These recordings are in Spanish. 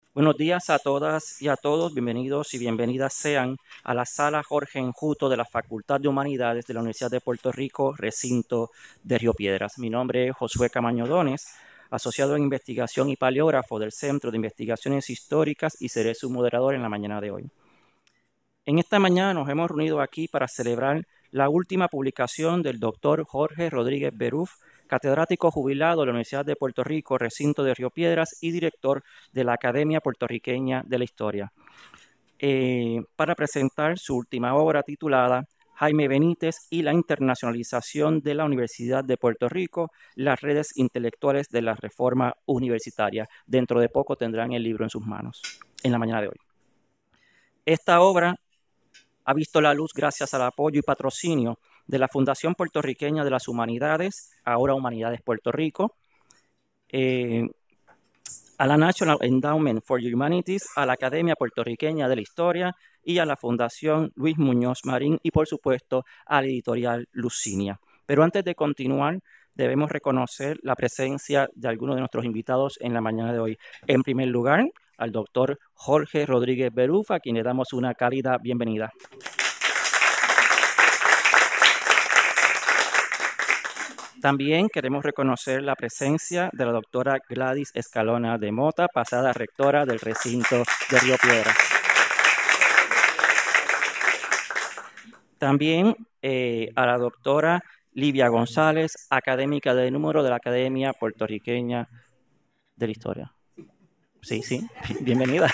Buenos días a todas y a todos, bienvenidos y bienvenidas sean a la Sala Jorge Enjuto de la Facultad de Humanidades de la Universidad de Puerto Rico, recinto de Río Piedras. Mi nombre es Josué Camaño Dones, asociado en investigación y paleógrafo del Centro de Investigaciones Históricas y seré su moderador en la mañana de hoy. En esta mañana nos hemos reunido aquí para celebrar la última publicación del doctor Jorge Rodríguez Beruf, catedrático jubilado de la Universidad de Puerto Rico, recinto de Río Piedras y director de la Academia Puertorriqueña de la Historia, para presentar su última obra titulada Jaime Benítez y la internacionalización de la Universidad de Puerto Rico, las redes intelectuales de la reforma universitaria. Dentro de poco tendrán el libro en sus manos, en la mañana de hoy. Esta obra ha visto la luz gracias al apoyo y patrocinio de la Fundación Puertorriqueña de las Humanidades, ahora Humanidades Puerto Rico, a la National Endowment for Humanities, a la Academia Puertorriqueña de la Historia y a la Fundación Luis Muñoz Marín y, por supuesto, a la editorial Lucinia. Pero antes de continuar, debemos reconocer la presencia de algunos de nuestros invitados en la mañana de hoy. En primer lugar, al doctor Jorge Rodríguez Beruf, a quien le damos una cálida bienvenida. También queremos reconocer la presencia de la doctora Gladys Escalona de Mota, pasada rectora del recinto de Río Piedras. También a la doctora Livia González, académica de número de la Academia Puertorriqueña de la Historia. Sí, bienvenida.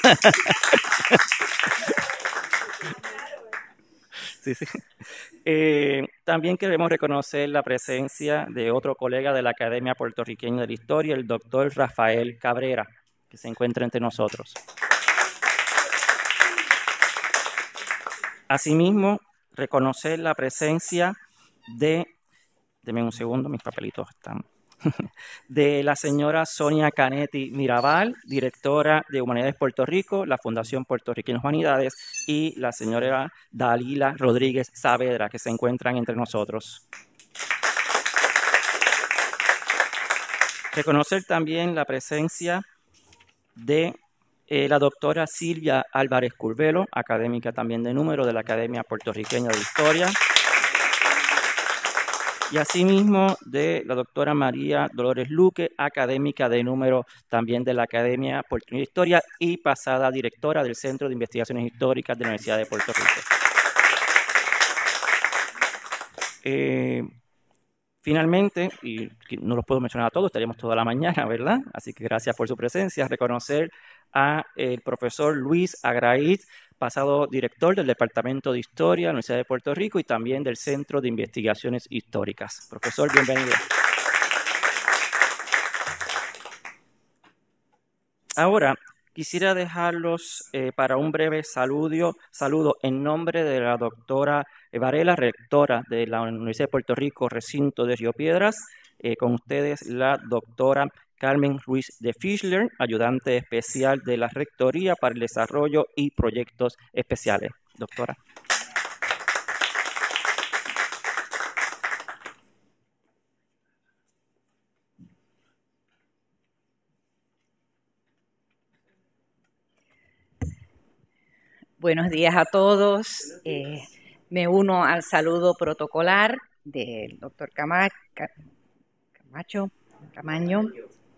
Sí. También queremos reconocer la presencia de otro colega de la Academia Puertorriqueña de la Historia, el doctor Rafael Cabrera, que se encuentra entre nosotros. Asimismo, reconocer la presencia deme un segundo, mis papelitos están, de la señora Sonia Canetti Mirabal, directora de Humanidades Puerto Rico, la Fundación Puertorriqueña de Humanidades, y la señora Dalila Rodríguez Saavedra, que se encuentran entre nosotros. Reconocer también la presencia de la doctora Silvia Álvarez Curvelo, académica también de número de la Academia Puertorriqueña de Historia. Y asimismo de la doctora María Dolores Luque, académica de número también de la Academia Puertorriqueña de Historia y pasada directora del Centro de Investigaciones Históricas de la Universidad de Puerto Rico. Finalmente, y no los puedo mencionar a todos, estaríamos toda la mañana, ¿verdad? Así que gracias por su presencia. Reconocer al profesor Luis Agraíz, pasado director del Departamento de Historia de la Universidad de Puerto Rico y también del Centro de Investigaciones Históricas. Profesor, bienvenido. Ahora, quisiera dejarlos para un breve saludo en nombre de la doctora Varela, rectora de la Universidad de Puerto Rico, recinto de Río Piedras. Con ustedes la doctora Carmen Ruiz de Fischler, ayudante especial de la Rectoría para el Desarrollo y Proyectos Especiales. Doctora. Buenos días a todos. Me uno al saludo protocolar del doctor Camaño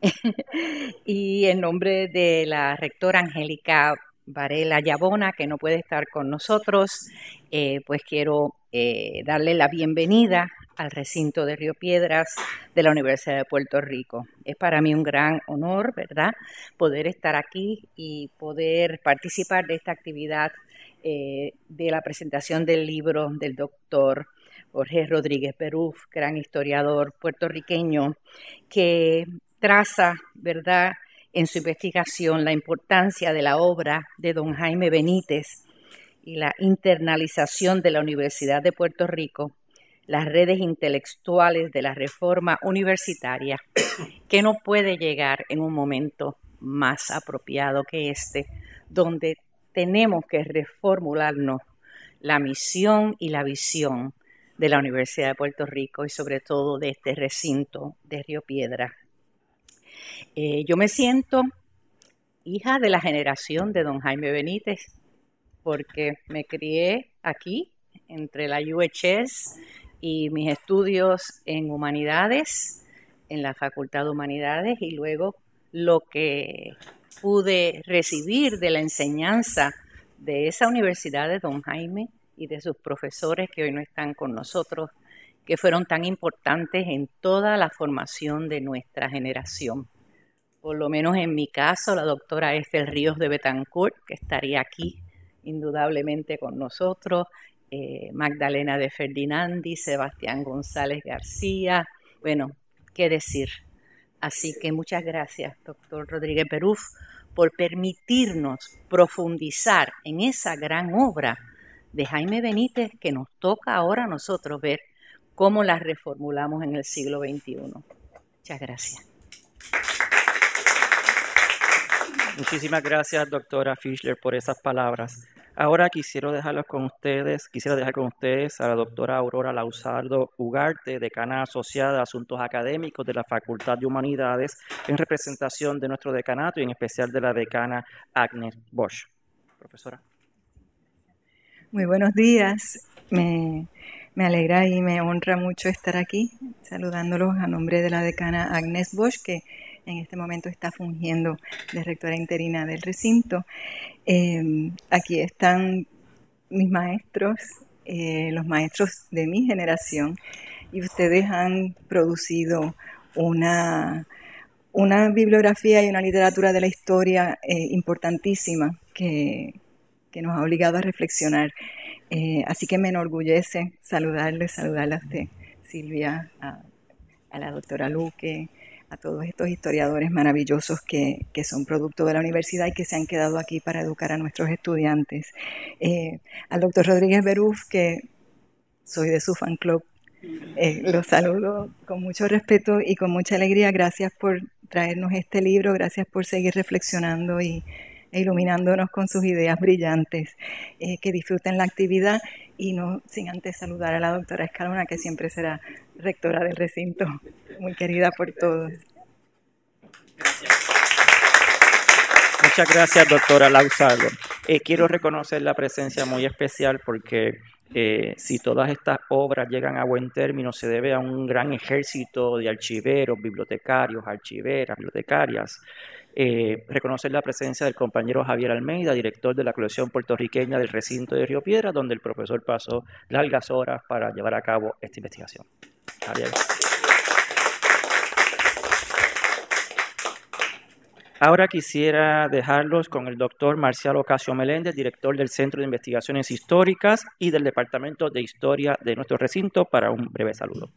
y en nombre de la rectora Angélica Varela Yabona, que no puede estar con nosotros, pues quiero darle la bienvenida al recinto de Río Piedras de la Universidad de Puerto Rico. Es para mí un gran honor, ¿verdad?, poder estar aquí y poder participar de esta actividad de la presentación del libro del doctor Jorge Rodríguez Beruf, gran historiador puertorriqueño, que traza, ¿verdad?, en su investigación la importancia de la obra de don Jaime Benítez y la internalización de la Universidad de Puerto Rico, las redes intelectuales de la reforma universitaria, que no puede llegar en un momento más apropiado que este, donde tenemos que reformularnos la misión y la visión de la Universidad de Puerto Rico y sobre todo de este recinto de Río Piedras. Yo me siento hija de la generación de don Jaime Benítez, porque me crié aquí entre la UHS y mis estudios en humanidades, en la Facultad de Humanidades, y luego lo que pude recibir de la enseñanza de esa universidad de don Jaime y de sus profesores que hoy no están con nosotros, que fueron tan importantes en toda la formación de nuestra generación. Por lo menos en mi caso, la doctora Ethel Ríos de Betancourt, que estaría aquí indudablemente con nosotros, Magdalena de Ferdinandi, Sebastián González García, bueno, qué decir. Así que muchas gracias, doctor Rodríguez Beruf, por permitirnos profundizar en esa gran obra de Jaime Benítez que nos toca ahora a nosotros ver cómo la reformulamos en el siglo XXI. Muchas gracias. Muchísimas gracias, doctora Fischler, por esas palabras. Ahora quisiera dejar con ustedes a la doctora Aurora Lauzardo Ugarte, decana asociada de Asuntos Académicos de la Facultad de Humanidades, en representación de nuestro decanato y en especial de la decana Agnes Bosch. Profesora. Muy buenos días. Me alegra y me honra mucho estar aquí, saludándolos a nombre de la decana Agnes Bosch, que en este momento está fungiendo de rectora interina del recinto. Aquí están mis maestros, los maestros de mi generación, y ustedes han producido una bibliografía y una literatura de la historia importantísima que nos ha obligado a reflexionar. Así que me enorgullece saludarla a usted, Silvia, a la doctora Luque, a todos estos historiadores maravillosos que son producto de la universidad y que se han quedado aquí para educar a nuestros estudiantes. Al doctor Rodríguez Beruf, que soy de su fan club, los saludo con mucho respeto y con mucha alegría. Gracias por traernos este libro, gracias por seguir reflexionando e iluminándonos con sus ideas brillantes. Que disfruten la actividad y no sin antes saludar a la doctora Escalona, que siempre será rectora del recinto, muy querida por todos. Gracias. Muchas gracias, doctora Lauzardo. Quiero reconocer la presencia muy especial porque si todas estas obras llegan a buen término, se debe a un gran ejército de archiveros, bibliotecarios, archiveras, bibliotecarias. Reconocer la presencia del compañero Javier Almeida, director de la colección puertorriqueña del recinto de Río Piedras, donde el profesor pasó largas horas para llevar a cabo esta investigación. Javier. Ahora quisiera dejarlos con el doctor Marcial Ocasio Meléndez, director del Centro de Investigaciones Históricas y del Departamento de Historia de nuestro recinto, para un breve saludo.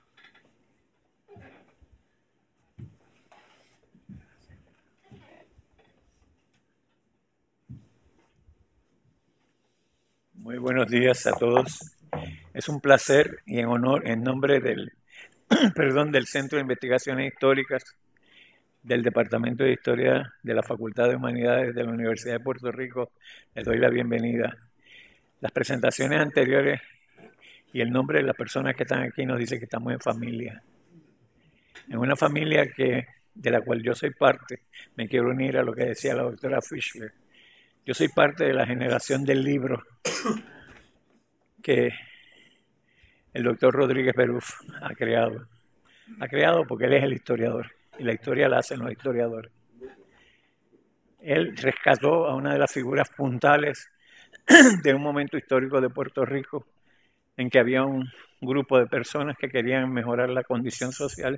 Muy buenos días a todos. Es un placer y en nombre del, del Centro de Investigaciones Históricas del Departamento de Historia de la Facultad de Humanidades de la Universidad de Puerto Rico, les doy la bienvenida. Las presentaciones anteriores y el nombre de las personas que están aquí nos dice que estamos en familia. En una familia de la cual yo soy parte. Me quiero unir a lo que decía la doctora Fischler. Yo soy parte de la generación del libro que el doctor Rodríguez Beruf ha creado. Ha creado porque él es el historiador y la historia la hacen los historiadores. Él rescató a una de las figuras puntales de un momento histórico de Puerto Rico en que había un grupo de personas que querían mejorar la condición social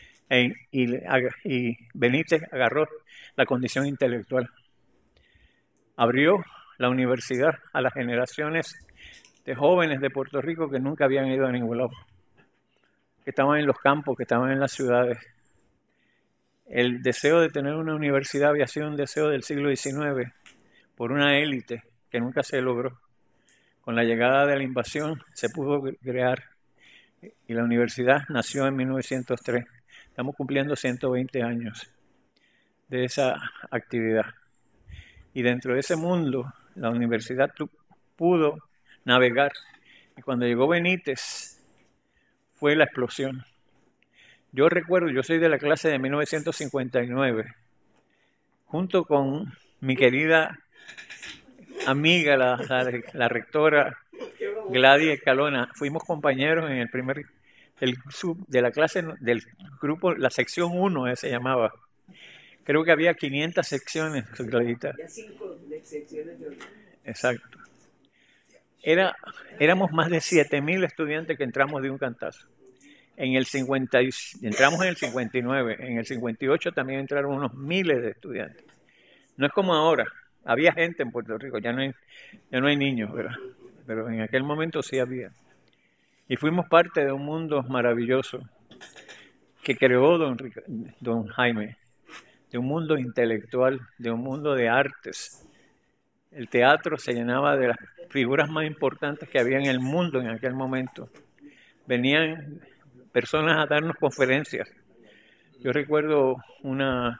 y Benítez agarró la condición intelectual. Abrió la universidad a las generaciones de jóvenes de Puerto Rico que nunca habían ido a ningún lado, que estaban en los campos, que estaban en las ciudades. El deseo de tener una universidad había sido un deseo del siglo XIX por una élite que nunca se logró. Con la llegada de la invasión se pudo crear y la universidad nació en 1903. Estamos cumpliendo 120 años de esa actividad. Y dentro de ese mundo, la universidad pudo navegar. Y cuando llegó Benítez, fue la explosión. Yo recuerdo, yo soy de la clase de 1959, junto con mi querida amiga, la rectora Gladys Escalona, fuimos compañeros en el primer de la clase del grupo, la sección 1 se llamaba. Creo que había 500 secciones, Gladita. Exacto. Éramos más de 7.000 estudiantes que entramos de un cantazo. Entramos en el 59, en el 58 también entraron unos miles de estudiantes. No es como ahora, había gente en Puerto Rico, ya no hay niños, ¿verdad? Pero en aquel momento sí había. Y fuimos parte de un mundo maravilloso que creó don Jaime, de un mundo intelectual, de un mundo de artes. El teatro se llenaba de las figuras más importantes que había en el mundo en aquel momento. Venían personas a darnos conferencias. Yo recuerdo una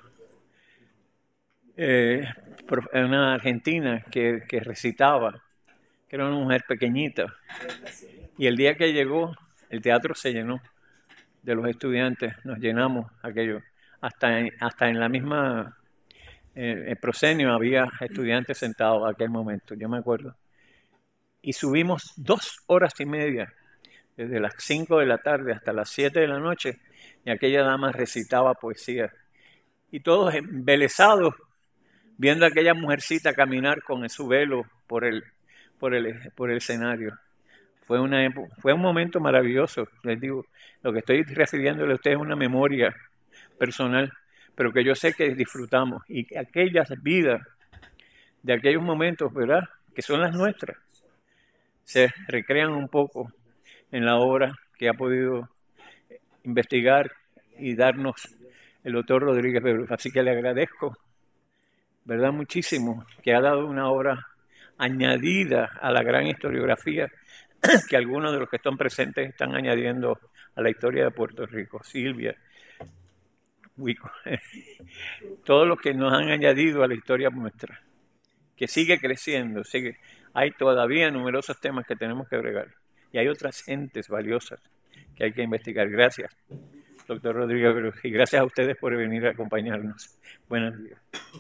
argentina que recitaba, que era una mujer pequeñita. Y el día que llegó, el teatro se llenó de los estudiantes, nos llenamos aquello. Hasta en la misma el proscenio había estudiantes sentados en aquel momento, yo me acuerdo. Y subimos 2 horas y media, desde las 5 de la tarde hasta las 7 de la noche, y aquella dama recitaba poesía. Y todos embelesados, viendo a aquella mujercita caminar con su velo por el escenario. Fue un momento maravilloso. Les digo, lo que estoy refiriéndole a ustedes es una memoria personal, pero que yo sé que disfrutamos. Y aquellas vidas de aquellos momentos, ¿verdad?, que son las nuestras, se recrean un poco en la obra que ha podido investigar y darnos el doctor Rodríguez Berrú. Así que le agradezco, ¿verdad?, muchísimo, que ha dado una obra añadida a la gran historiografía que algunos de los que están presentes están añadiendo a la historia de Puerto Rico. Silvia, Wico, todos los que nos han añadido a la historia nuestra, que sigue creciendo, hay todavía numerosos temas que tenemos que bregar y hay otras gentes valiosas que hay que investigar. Gracias, doctor Rodríguez, y gracias a ustedes por venir a acompañarnos. Buenos días.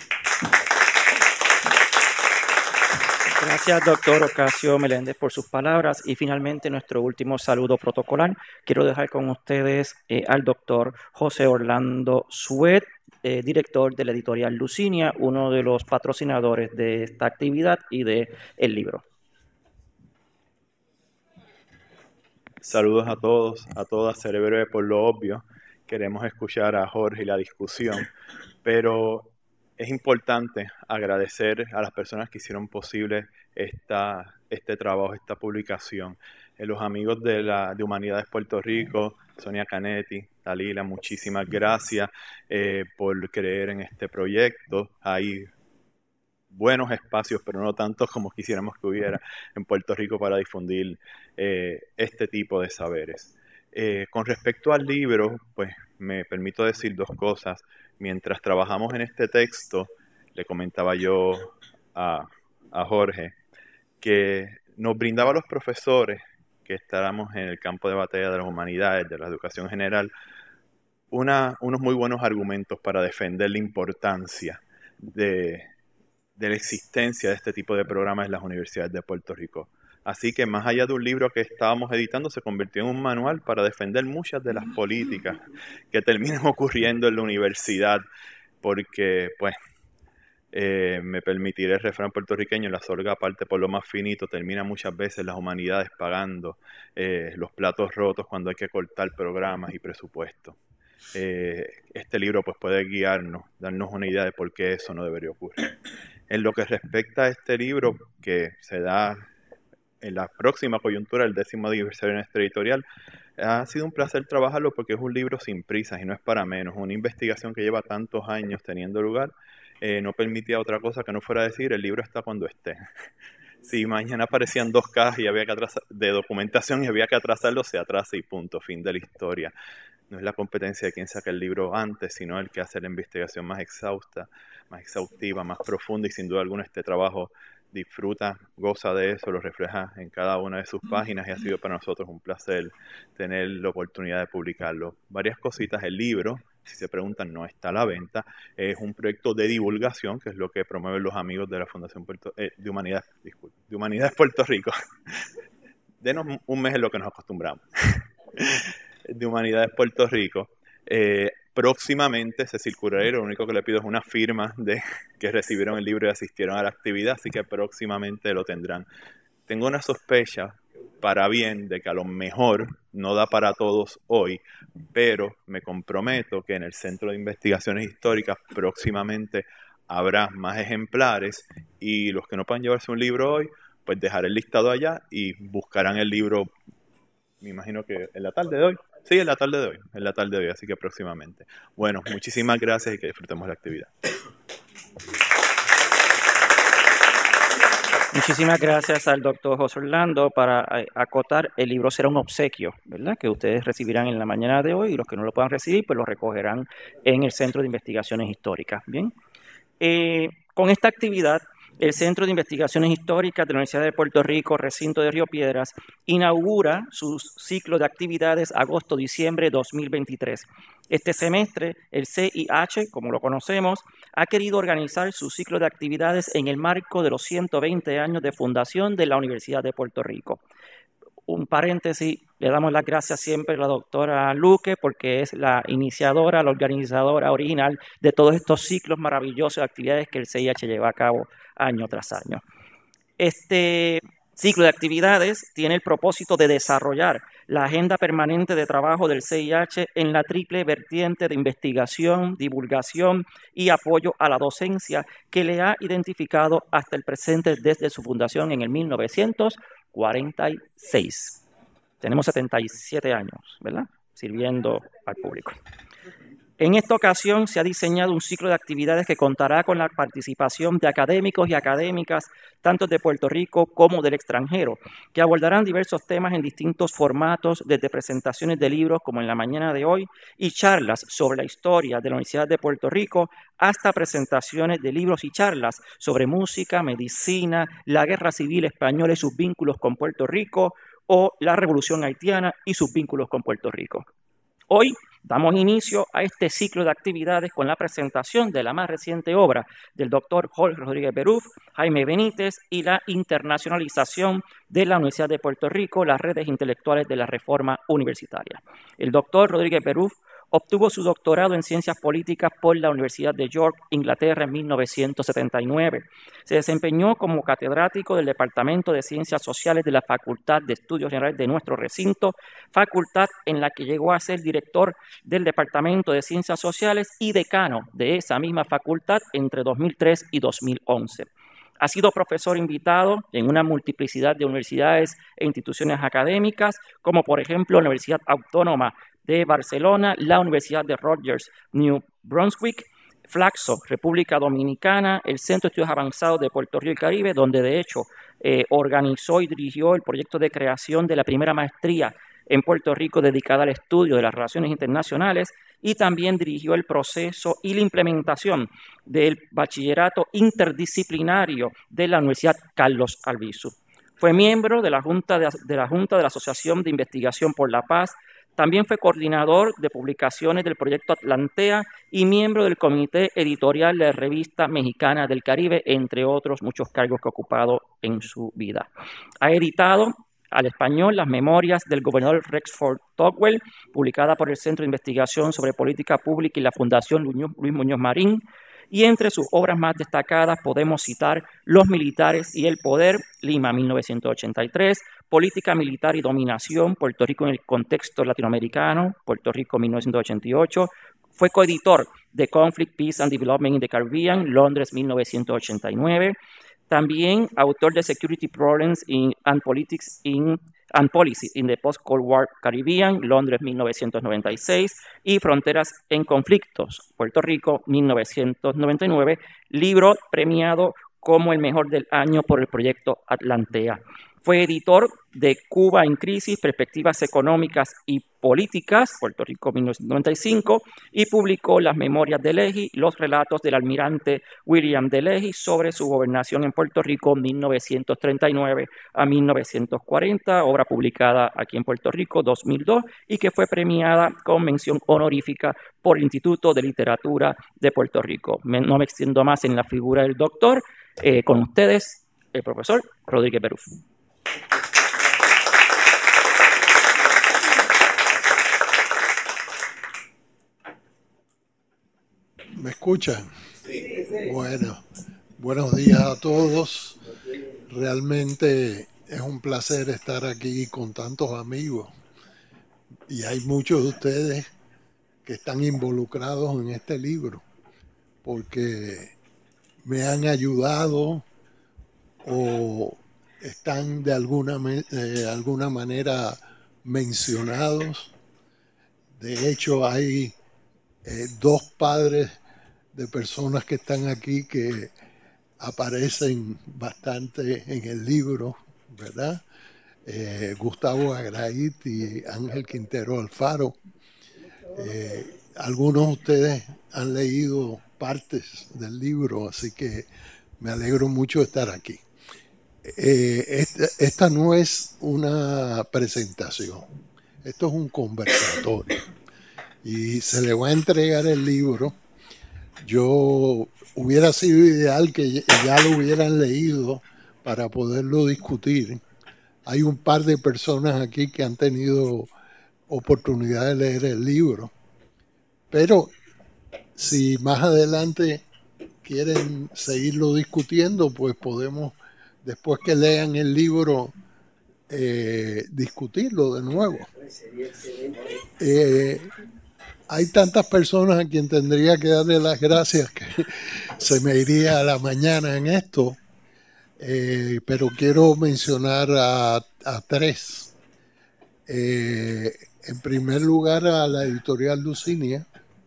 Gracias, doctor Ocasio Meléndez, por sus palabras. Y finalmente, nuestro último saludo protocolar. Quiero dejar con ustedes al doctor José Orlando Suet, director de la editorial Lucinia, uno de los patrocinadores de esta actividad y de el libro. Saludos a todos, a todas. Seré breve por lo obvio. Queremos escuchar a Jorge y la discusión, pero es importante agradecer a las personas que hicieron posible este trabajo, esta publicación. Los amigos de Humanidades Puerto Rico, Sonia Canetti, Dalila, muchísimas gracias por creer en este proyecto. Hay buenos espacios, pero no tantos como quisiéramos que hubiera en Puerto Rico para difundir este tipo de saberes. Con respecto al libro, pues me permito decir 2 cosas. Mientras trabajamos en este texto, le comentaba yo a Jorge que nos brindaba a los profesores que estábamos en el campo de batalla de las humanidades, de la educación general, unos muy buenos argumentos para defender la importancia de la existencia de este tipo de programas en las universidades de Puerto Rico. Así que más allá de un libro que estábamos editando, se convirtió en un manual para defender muchas de las políticas que terminan ocurriendo en la universidad, porque, pues, me permitiré el refrán puertorriqueño, la sorga parte por lo más finito, termina muchas veces las humanidades pagando los platos rotos cuando hay que cortar programas y presupuestos. Este libro pues puede guiarnos, darnos una idea de por qué eso no debería ocurrir. En lo que respecta a este libro, que se da en la próxima coyuntura, el 10º aniversario de nuestra editorial, ha sido un placer trabajarlo porque es un libro sin prisas y no es para menos. Una investigación que lleva tantos años teniendo lugar no permitía otra cosa que no fuera decir el libro está cuando esté. Si mañana aparecían 2 cajas y había que de documentación y había que atrasarlo, se atrasa y punto, fin de la historia. No es la competencia de quien saca el libro antes, sino el que hace la investigación más exhausta, más exhaustiva, más profunda, y sin duda alguna este trabajo disfruta, goza de eso, lo refleja en cada una de sus páginas y ha sido para nosotros un placer tener la oportunidad de publicarlo. Varias cositas, el libro Si se preguntan, no está a la venta. Es un proyecto de divulgación, que es lo que promueven los amigos de la Fundación de Humanidades Puerto Rico. Denos un mes en lo que nos acostumbramos. De Humanidades Puerto Rico. Próximamente se circulará, y lo único que le pido es una firma de que recibieron el libro y asistieron a la actividad, así que próximamente lo tendrán. Tengo una sospecha, para bien, de que a lo mejor no da para todos hoy, pero me comprometo que en el Centro de Investigaciones Históricas próximamente habrá más ejemplares, y los que no puedan llevarse un libro hoy, pues dejaré el listado allá y buscarán el libro, me imagino que en la tarde de hoy. Sí, en la tarde de hoy, así que próximamente. Bueno, muchísimas gracias y que disfrutemos la actividad. Muchísimas gracias al doctor José Orlando. Para acotar, el libro será un obsequio, ¿verdad?, que ustedes recibirán en la mañana de hoy, y los que no lo puedan recibir, pues lo recogerán en el Centro de Investigaciones Históricas. Bien, con esta actividad, el Centro de Investigaciones Históricas de la Universidad de Puerto Rico, recinto de Río Piedras, inaugura su ciclo de actividades agosto-diciembre 2023. Este semestre, el CIH, como lo conocemos, ha querido organizar su ciclo de actividades en el marco de los 120 años de fundación de la Universidad de Puerto Rico. Un paréntesis, le damos las gracias siempre a la doctora Luque, porque es la iniciadora, la organizadora original de todos estos ciclos maravillosos de actividades que el CIH lleva a cabo año tras año. Este ciclo de actividades tiene el propósito de desarrollar la agenda permanente de trabajo del CIH en la triple vertiente de investigación, divulgación y apoyo a la docencia que le ha identificado hasta el presente desde su fundación en el 1946. Tenemos 77 años, ¿verdad?, sirviendo al público. En esta ocasión se ha diseñado un ciclo de actividades que contará con la participación de académicos y académicas, tanto de Puerto Rico como del extranjero, que abordarán diversos temas en distintos formatos, desde presentaciones de libros, como en la mañana de hoy, y charlas sobre la historia de la Universidad de Puerto Rico, hasta presentaciones de libros y charlas sobre música, medicina, la Guerra Civil Española y sus vínculos con Puerto Rico, o la Revolución Haitiana y sus vínculos con Puerto Rico. Hoy damos inicio a este ciclo de actividades con la presentación de la más reciente obra del doctor Jorge Rodríguez Beruf, Jaime Benítez, y la internacionalización de la Universidad de Puerto Rico, las redes intelectuales de la reforma universitaria. El doctor Rodríguez Beruf obtuvo su doctorado en Ciencias Políticas por la Universidad de York, Inglaterra, en 1979. Se desempeñó como catedrático del Departamento de Ciencias Sociales de la Facultad de Estudios Generales de nuestro recinto, facultad en la que llegó a ser director del Departamento de Ciencias Sociales y decano de esa misma facultad entre 2003 y 2011. Ha sido profesor invitado en una multiplicidad de universidades e instituciones académicas, como por ejemplo la Universidad Autónoma de Barcelona, la Universidad de Rutgers, New Brunswick, Flaxo, República Dominicana, el Centro de Estudios Avanzados de Puerto Rico y Caribe, donde de hecho organizó y dirigió el proyecto de creación de la primera maestría en Puerto Rico dedicada al estudio de las relaciones internacionales, y también dirigió el proceso y la implementación del bachillerato interdisciplinario de la Universidad Carlos Albizu. Fue miembro de la Junta de la Asociación de Investigación por la Paz. También fue coordinador de publicaciones del Proyecto Atlantea y miembro del comité editorial de la Revista Mexicana del Caribe, entre otros muchos cargos que ha ocupado en su vida. Ha editado al español las memorias del gobernador Rexford Tocqueville, publicada por el Centro de Investigación sobre Política Pública y la Fundación Luis Muñoz Marín. Y entre sus obras más destacadas podemos citar Los militares y el poder, Lima, 1983, Política militar y dominación, Puerto Rico en el contexto latinoamericano, Puerto Rico, 1988. Fue coeditor de Conflict, Peace and Development in the Caribbean, Londres, 1989. También autor de Security Problems and Policy in the Post-Cold War Caribbean, Londres, 1996, y Fronteras en Conflictos, Puerto Rico, 1999, libro premiado como el mejor del año por el Proyecto Atlantea. Fue editor de Cuba en Crisis, Perspectivas Económicas y Políticas, Puerto Rico 1995, y publicó Las Memorias de Leahy, los relatos del almirante William de Leahy sobre su gobernación en Puerto Rico 1939 a 1940, obra publicada aquí en Puerto Rico 2002 y que fue premiada con mención honorífica por el Instituto de Literatura de Puerto Rico. No me extiendo más en la figura del doctor. Con ustedes, el profesor Rodríguez Beruf. ¿Me escuchan? Sí. Bueno, buenos días a todos. Realmente es un placer estar aquí con tantos amigos. Y hay muchos de ustedes que están involucrados en este libro porque me han ayudado o están de alguna manera mencionados. De hecho, hay dos padres de personas que están aquí que aparecen bastante en el libro, ¿verdad? Gustavo Agrahit y Ángel Quintero Alfaro. Algunos de ustedes han leído partes del libro, así que me alegro mucho de estar aquí. Esta no es una presentación, esto es un conversatorio y se le va a entregar el libro. Yo hubiera sido ideal que ya lo hubieran leído para poderlo discutir. Hay un par de personas aquí que han tenido oportunidad de leer el libro, pero si más adelante quieren seguirlo discutiendo, pues podemos, después que lean el libro, discutirlo de nuevo. Hay tantas personas a quien tendría que darle las gracias que se me iría a la mañana en esto, pero quiero mencionar a tres. En primer lugar, a la editorial Lucinia,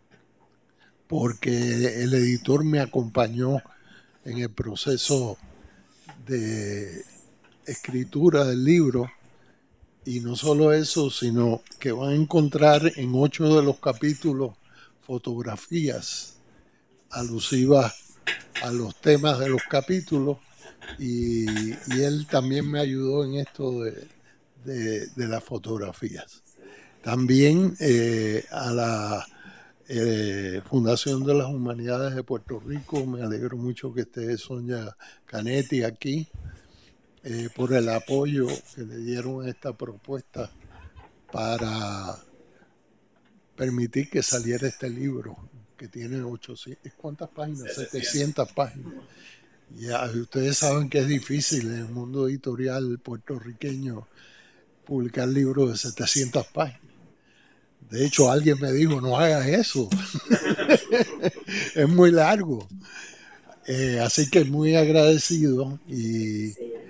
porque el editor me acompañó en el proceso de escritura del libro. Y no solo eso, sino que van a encontrar en 8 de los capítulos fotografías alusivas a los temas de los capítulos y él también me ayudó en esto de las fotografías. También a la Fundación de las Humanidades de Puerto Rico, me alegro mucho que esté Sonia Canetti aquí. Por el apoyo que le dieron a esta propuesta para permitir que saliera este libro, que tiene 800, ¿cuántas páginas? 700 páginas. Ya, ustedes saben que es difícil en el mundo editorial puertorriqueño publicar libros de 700 páginas. De hecho, alguien me dijo, no hagas eso. Es muy largo. Así que muy agradecido y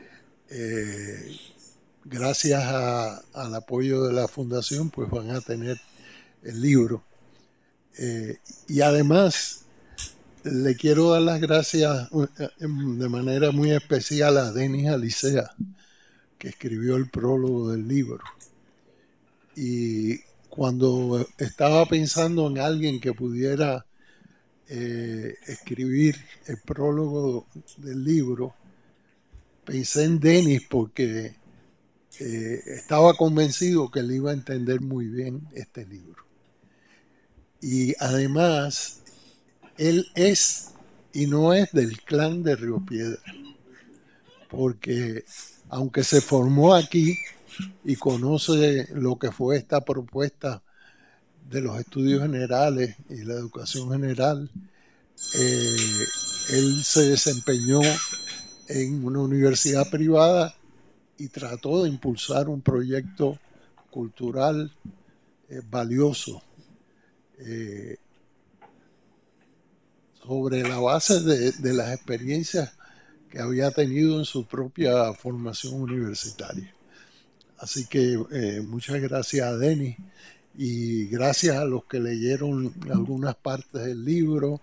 gracias al apoyo de la fundación pues van a tener el libro y además le quiero dar las gracias de manera muy especial a Denis Alicea, que escribió el prólogo del libro. Y cuando estaba pensando en alguien que pudiera escribir el prólogo del libro, pensé en Denis porque estaba convencido que él iba a entender muy bien este libro. Y además, él es y no es del clan de Río Piedras, porque aunque se formó aquí y conoce lo que fue esta propuesta de los estudios generales y la educación general, él se desempeñó en una universidad privada y trató de impulsar un proyecto cultural valioso sobre la base de las experiencias que había tenido en su propia formación universitaria. Así que muchas gracias a Denis y gracias a los que leyeron algunas partes del libro,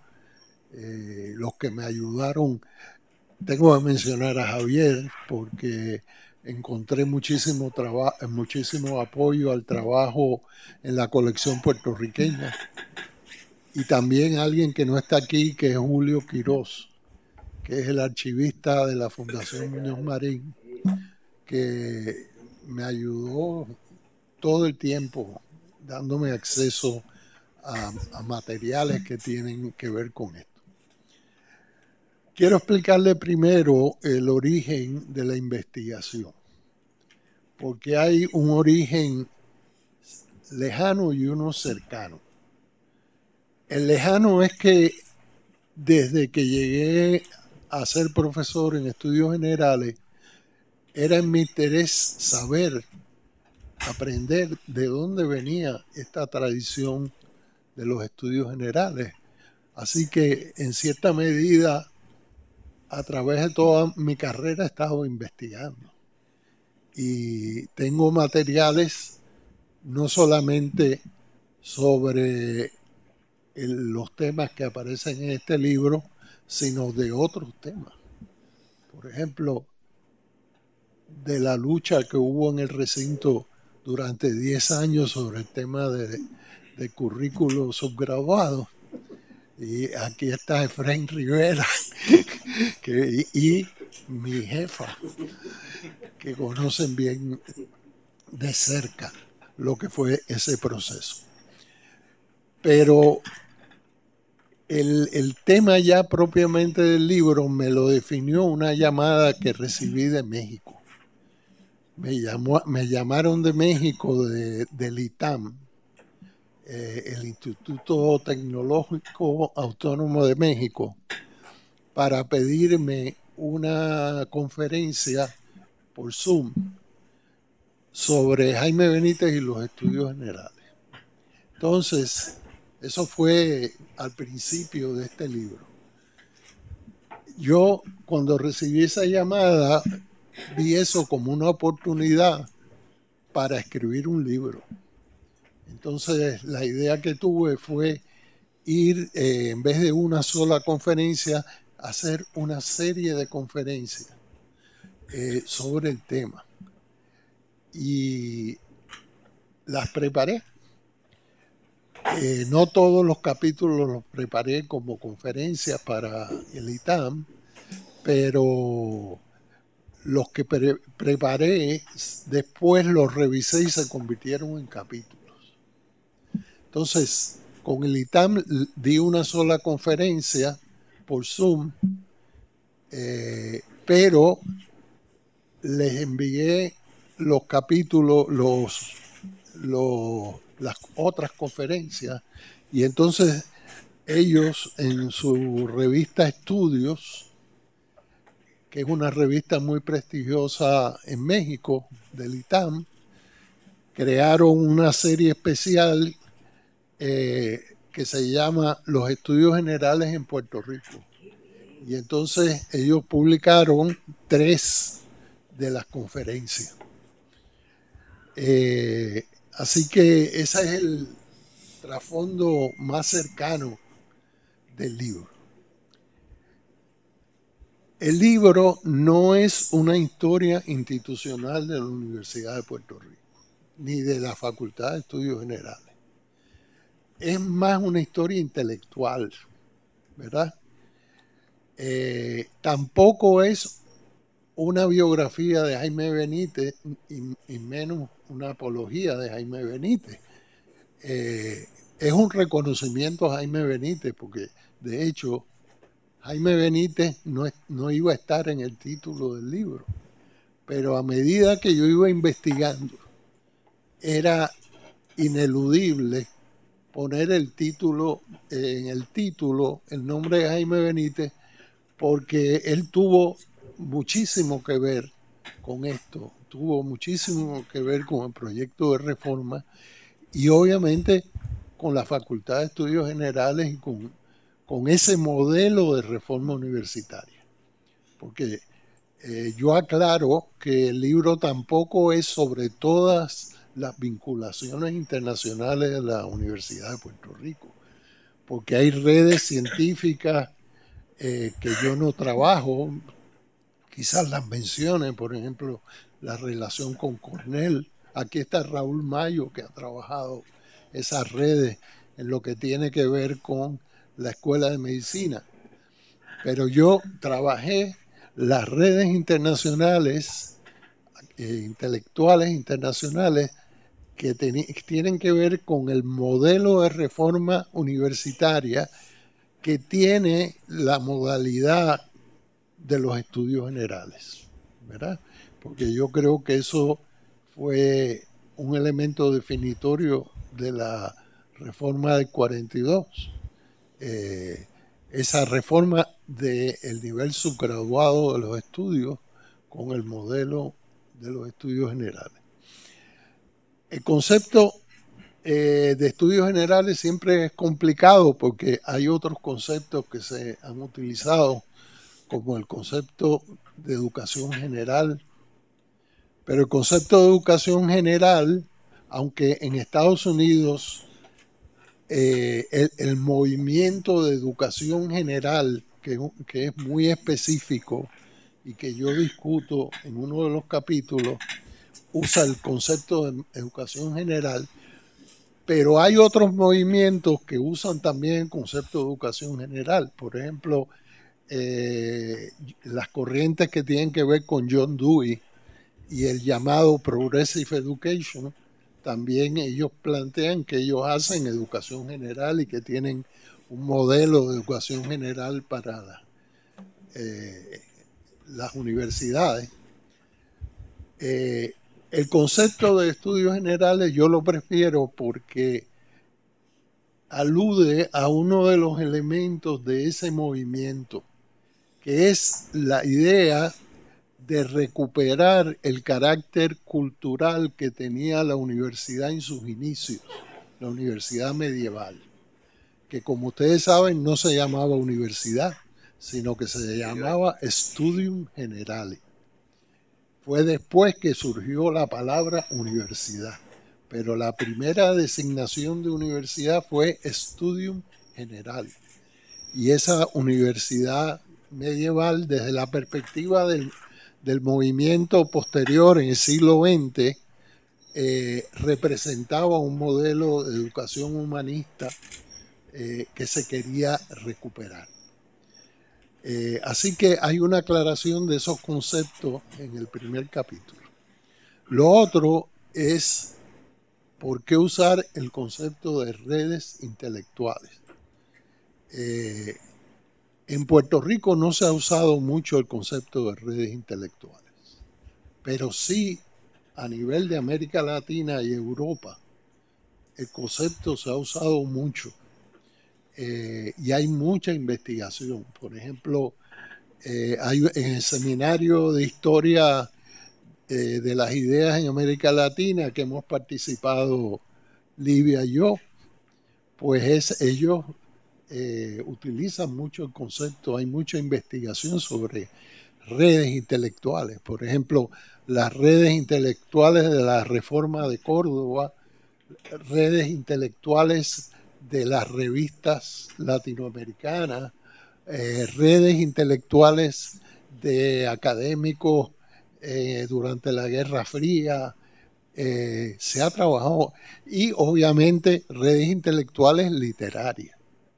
los que me ayudaron. Tengo que mencionar a Javier porque encontré muchísimo apoyo al trabajo en la colección puertorriqueña. Y también alguien que no está aquí, que es Julio Quirós, que es el archivista de la Fundación Muñoz Marín, que me ayudó todo el tiempo dándome acceso a materiales que tienen que ver con esto. Quiero explicarle primero el origen de la investigación, porque hay un origen lejano y uno cercano. El lejano es que desde que llegué a ser profesor en estudios generales, era en mi interés saber, aprender de dónde venía esta tradición de los estudios generales. Así que en cierta medida, a través de toda mi carrera he estado investigando. Y tengo materiales no solamente sobre los temas que aparecen en este libro, sino de otros temas. Por ejemplo, de la lucha que hubo en el recinto durante 10 años sobre el tema de currículo subgraduado. Y aquí está Efraín Rivera y mi jefa, que conocen bien de cerca lo que fue ese proceso. Pero el tema ya propiamente del libro me lo definió una llamada que recibí de México. Me llamaron de México, del ITAM, el Instituto Tecnológico Autónomo de México, para pedirme una conferencia por Zoom sobre Jaime Benítez y los estudios generales. Entonces, eso fue al principio de este libro. Yo, cuando recibí esa llamada, vi eso como una oportunidad para escribir un libro. Entonces, la idea que tuve fue ir, en vez de una sola conferencia, hacer una serie de conferencias sobre el tema. Y las preparé. No todos los capítulos los preparé como conferencias para el ITAM, pero los que preparé después los revisé y se convirtieron en capítulos. Entonces, con el ITAM di una sola conferencia por Zoom, pero les envié los capítulos, las otras conferencias, y entonces ellos en su revista Estudios, que es una revista muy prestigiosa en México, del ITAM, crearon una serie especial que se llama Los Estudios Generales en Puerto Rico. Y entonces ellos publicaron 3 de las conferencias. Así que ese es el trasfondo más cercano del libro. El libro no es una historia institucional de la Universidad de Puerto Rico, ni de la Facultad de Estudios Generales. Es más una historia intelectual, ¿verdad? Tampoco es una biografía de Jaime Benítez y menos una apología de Jaime Benítez. Es un reconocimiento a Jaime Benítez, porque de hecho Jaime Benítez no iba a estar en el título del libro, pero a medida que yo iba investigando era ineludible poner el título, en el título, el nombre de Jaime Benítez, porque él tuvo muchísimo que ver con esto, tuvo muchísimo que ver con el proyecto de reforma y obviamente con la Facultad de Estudios Generales y con ese modelo de reforma universitaria. Porque yo aclaro que el libro tampoco es sobre todas las vinculaciones internacionales de la Universidad de Puerto Rico, porque hay redes científicas que yo no trabajo, quizás las mencione, por ejemplo, la relación con Cornell. Aquí está Raúl Mayo, que ha trabajado esas redes en lo que tiene que ver con la Escuela de Medicina. Pero yo trabajé las redes internacionales, intelectuales internacionales, que tienen que ver con el modelo de reforma universitaria que tiene la modalidad de los estudios generales, ¿verdad? Porque yo creo que eso fue un elemento definitorio de la reforma del 42. Esa reforma del nivel subgraduado de los estudios con el modelo de los estudios generales. El concepto de estudios generales siempre es complicado porque hay otros conceptos que se han utilizado, como el concepto de educación general. Pero el concepto de educación general, aunque en Estados Unidos el movimiento de educación general, que es muy específico y que yo discuto en uno de los capítulos, usa el concepto de educación general, pero hay otros movimientos que usan también el concepto de educación general. Por ejemplo, las corrientes que tienen que ver con John Dewey y el llamado Progressive Education, también ellos plantean que ellos hacen educación general y que tienen un modelo de educación general para las universidades. El concepto de estudios generales yo lo prefiero porque alude a uno de los elementos de ese movimiento, que es la idea de recuperar el carácter cultural que tenía la universidad en sus inicios, la universidad medieval, que como ustedes saben no se llamaba universidad, sino que se llamaba Studium Generale. Fue después que surgió la palabra universidad, pero la primera designación de universidad fue Studium Generale. Y esa universidad medieval, desde la perspectiva del movimiento posterior en el siglo XX, representaba un modelo de educación humanista que se quería recuperar. Así que hay una aclaración de esos conceptos en el primer capítulo. Lo otro es por qué usar el concepto de redes intelectuales. En Puerto Rico no se ha usado mucho el concepto de redes intelectuales, pero sí a nivel de América Latina y Europa el concepto se ha usado mucho. Y hay mucha investigación. Por ejemplo, hay en el seminario de historia de las ideas en América Latina que hemos participado Livia y yo, pues ellos utilizan mucho el concepto, hay mucha investigación sobre redes intelectuales. Por ejemplo, las redes intelectuales de la Reforma de Córdoba, redes intelectuales de las revistas latinoamericanas, redes intelectuales de académicos durante la Guerra Fría. Se ha trabajado, y obviamente redes intelectuales literarias.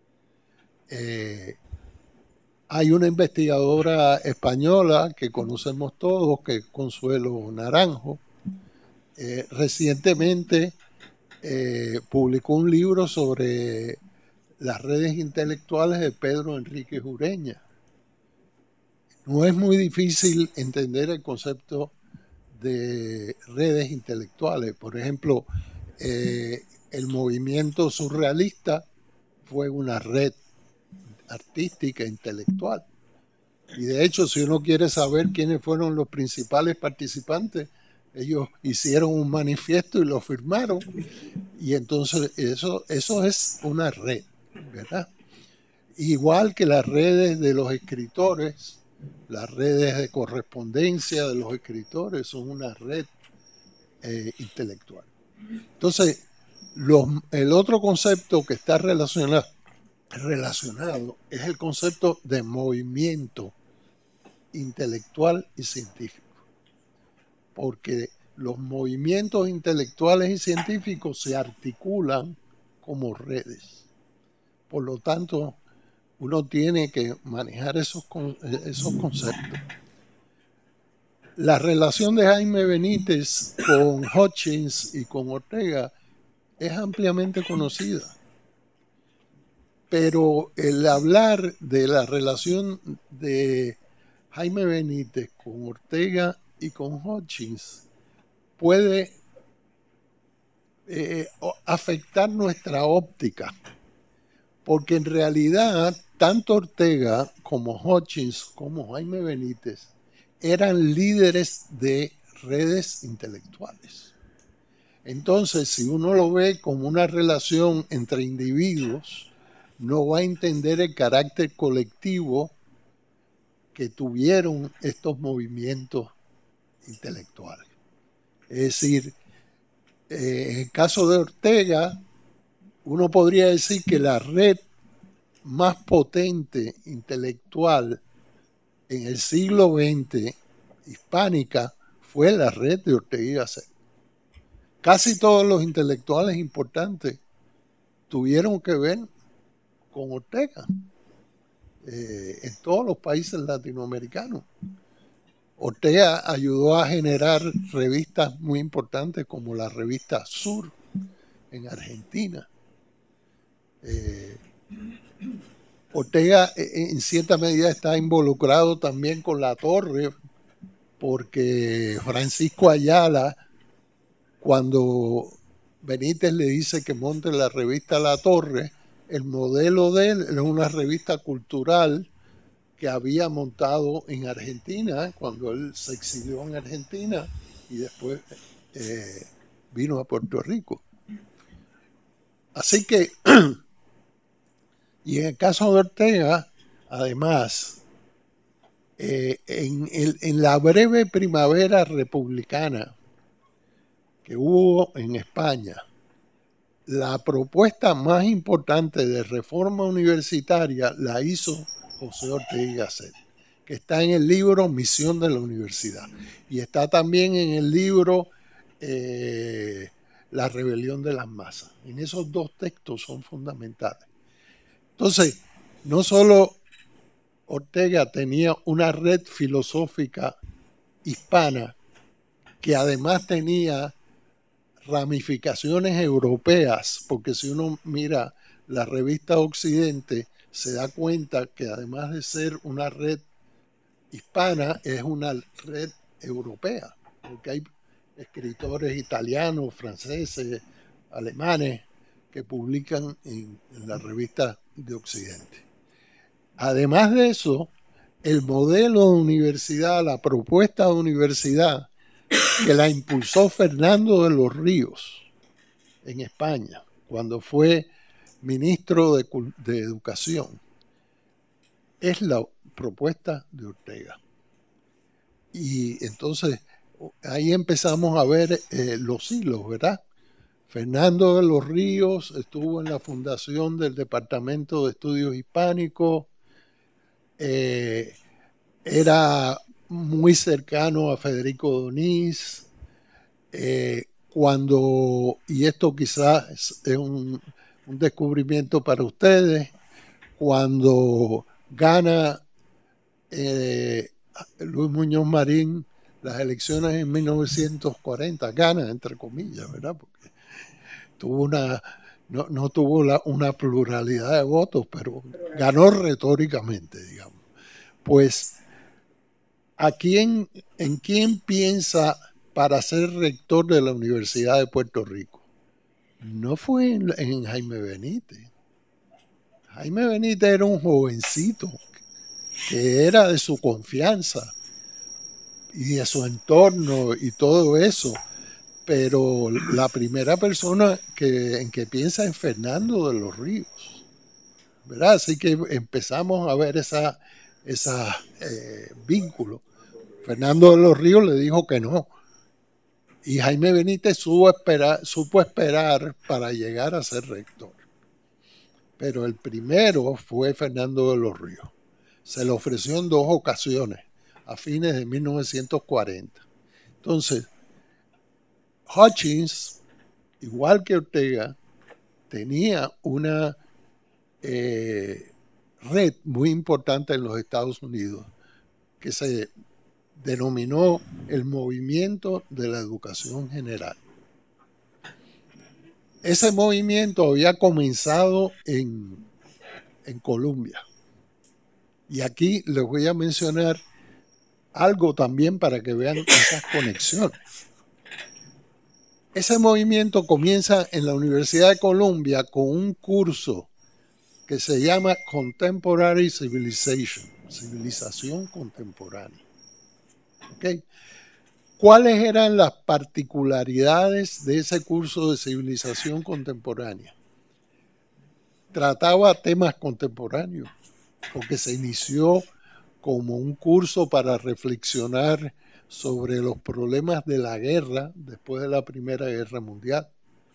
Hay una investigadora española que conocemos todos, que es Consuelo Naranjo. Recientemente publicó un libro sobre las redes intelectuales de Pedro Enrique Ureña. No es muy difícil entender el concepto de redes intelectuales. Por ejemplo, el movimiento surrealista fue una red artística, intelectual. Y de hecho, si uno quiere saber quiénes fueron los principales participantes, ellos hicieron un manifiesto y lo firmaron. Y entonces eso es una red, ¿verdad? Igual que las redes de los escritores, las redes de correspondencia de los escritores son una red intelectual. Entonces, el otro concepto que está relacionado es el concepto de movimiento intelectual y científico. porque los movimientos intelectuales y científicos se articulan como redes. Por lo tanto, uno tiene que manejar esos conceptos. La relación de Jaime Benítez con Hutchins y con Ortega es ampliamente conocida. Pero el hablar de la relación de Jaime Benítez con Ortega y con Hutchins puede afectar nuestra óptica, porque en realidad tanto Ortega como Hutchins como Jaime Benítez eran líderes de redes intelectuales. Entonces, si uno lo ve como una relación entre individuos, no va a entender el carácter colectivo que tuvieron estos movimientos intelectuales. Es decir, en el caso de Ortega, uno podría decir que la red más potente intelectual en el siglo XX, hispánica, fue la red de Ortega y Gasset. Casi todos los intelectuales importantes tuvieron que ver con Ortega en todos los países latinoamericanos. Ortega ayudó a generar revistas muy importantes como la revista Sur en Argentina. Ortega en cierta medida está involucrado también con La Torre, porque Francisco Ayala, cuando Benítez le dice que monte la revista La Torre, el modelo de él era una revista cultural que había montado en Argentina, cuando él se exilió en Argentina y después vino a Puerto Rico. Así que, y en el caso de Ortega, además, en la breve primavera republicana que hubo en España, la propuesta más importante de reforma universitaria la hizo José Ortega y Gasset, que está en el libro Misión de la Universidad y está también en el libro La Rebelión de las Masas. En esos dos textos son fundamentales. Entonces, no solo Ortega tenía una red filosófica hispana que además tenía ramificaciones europeas, porque si uno mira la revista Occidente, se da cuenta que además de ser una red hispana, es una red europea, porque hay escritores italianos, franceses, alemanes, que publican en la revista de Occidente. Además de eso, el modelo de universidad, la propuesta de universidad, que la impulsó Fernando de los Ríos en España, cuando fue ministro de Educación, es la propuesta de Ortega. Y entonces ahí empezamos a ver los hilos, ¿verdad? Fernando de los Ríos estuvo en la fundación del Departamento de Estudios Hispánicos, era muy cercano a Federico Donís, y esto quizás es un descubrimiento para ustedes, cuando gana Luis Muñoz Marín las elecciones en 1940, gana entre comillas, ¿verdad? Porque tuvo no tuvo una pluralidad de votos, pero ganó retóricamente, digamos. Pues, ¿en quién piensa para ser rector de la Universidad de Puerto Rico? No fue en Jaime Benítez. Jaime Benítez era un jovencito que era de su confianza y de su entorno y todo eso, pero la primera persona en que piensa es Fernando de los Ríos, ¿verdad? Así que empezamos a ver esa vínculo. Fernando de los Ríos le dijo que no, y Jaime Benítez supo esperar para llegar a ser rector. Pero el primero fue Fernando de los Ríos. Se le ofreció en 2 ocasiones, a fines de 1940. Entonces, Hutchins, igual que Ortega, tenía una red muy importante en los Estados Unidos que se denominó el Movimiento de la Educación General. Ese movimiento había comenzado en Colombia. Y aquí les voy a mencionar algo también para que vean esas conexiones. Ese movimiento comienza en la Universidad de Columbia con un curso que se llama Contemporary Civilization, civilización contemporánea. ¿Okay? ¿Cuáles eran las particularidades de ese curso de civilización contemporánea? Trataba temas contemporáneos, porque se inició como un curso para reflexionar sobre los problemas de la guerra después de la Primera Guerra Mundial.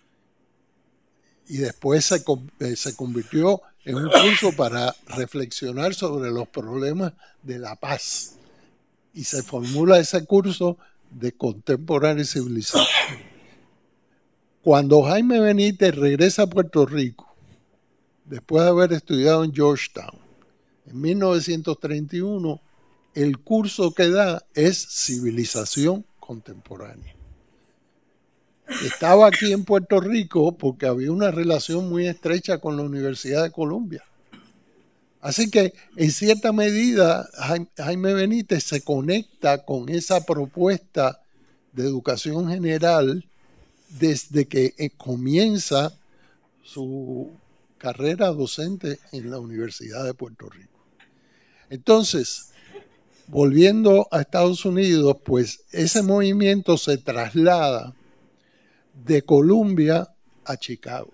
Y después se convirtió en un curso para reflexionar sobre los problemas de la paz. Y se formula ese curso de Contemporary Civilization. Cuando Jaime Benítez regresa a Puerto Rico, después de haber estudiado en Georgetown, en 1931, el curso que da es Civilización Contemporánea. Estaba aquí en Puerto Rico porque había una relación muy estrecha con la Universidad de Columbia. Así que, en cierta medida, Jaime Benítez se conecta con esa propuesta de educación general desde que comienza su carrera docente en la Universidad de Puerto Rico. Entonces, volviendo a Estados Unidos, pues ese movimiento se traslada de Columbia a Chicago.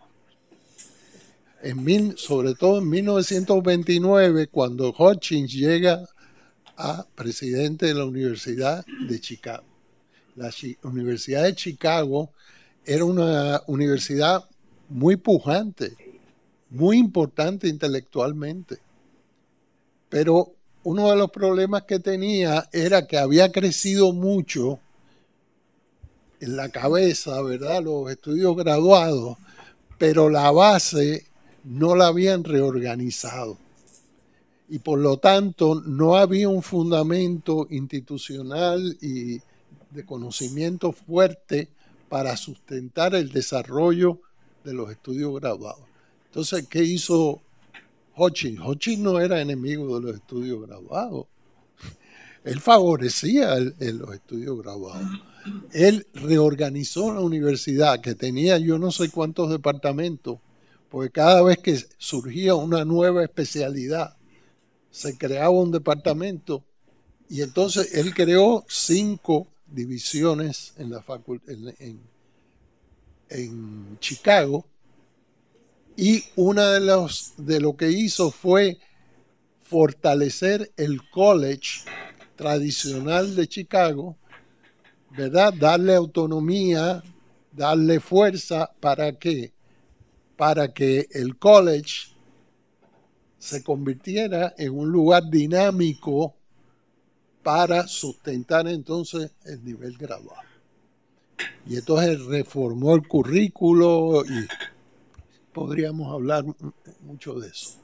Sobre todo en 1929, cuando Hutchins llega a presidente de la Universidad de Chicago. La Universidad de Chicago era una universidad muy pujante, muy importante intelectualmente, pero uno de los problemas que tenía era que había crecido mucho en la cabeza, ¿verdad?, los estudios graduados, pero la base no la habían reorganizado. Y por lo tanto no había un fundamento institucional y de conocimiento fuerte para sustentar el desarrollo de los estudios graduados. Entonces, ¿qué hizo Hutchins? Hutchins no era enemigo de los estudios graduados. Él favorecía los estudios graduados. Él reorganizó la universidad, que tenía yo no sé cuántos departamentos, porque cada vez que surgía una nueva especialidad, se creaba un departamento, y entonces él creó 5 divisiones en la en Chicago, y una de lo que hizo fue fortalecer el college tradicional de Chicago, ¿verdad? Darle autonomía, darle fuerza. ¿Para qué? Para que el college se convirtiera en un lugar dinámico para sustentar entonces el nivel graduado. Y entonces reformó el currículo y podríamos hablar mucho de eso.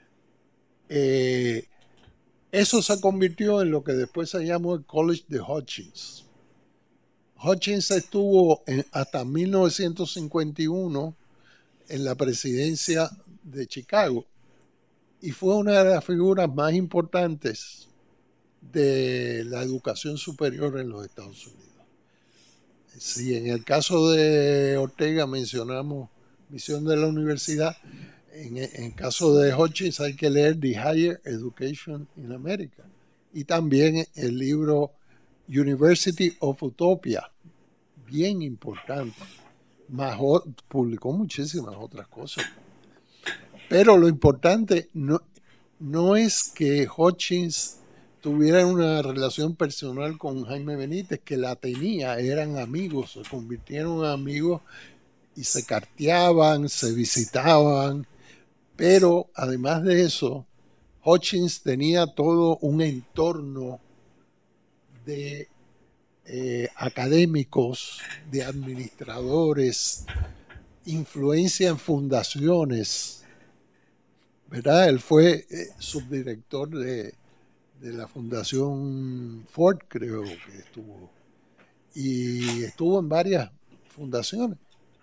Eso se convirtió en lo que después se llamó el College de Hutchins. Hutchins estuvo hasta 1951 en la presidencia de Chicago y fue una de las figuras más importantes de la educación superior en los Estados Unidos. Si en el caso de Ortega mencionamos misión de la universidad, en el caso de Hutchins hay que leer The Higher Education in America y también el libro University of Utopia, bien importante. Publicó muchísimas otras cosas. Pero lo importante no es que Hutchins tuviera una relación personal con Jaime Benítez, que la tenía, eran amigos, se convirtieron en amigos y se carteaban, se visitaban. Pero además de eso, Hutchins tenía todo un entorno de académicos, de administradores, influencia en fundaciones, ¿verdad? Él fue subdirector de la Fundación Ford, creo que estuvo, y estuvo en varias fundaciones,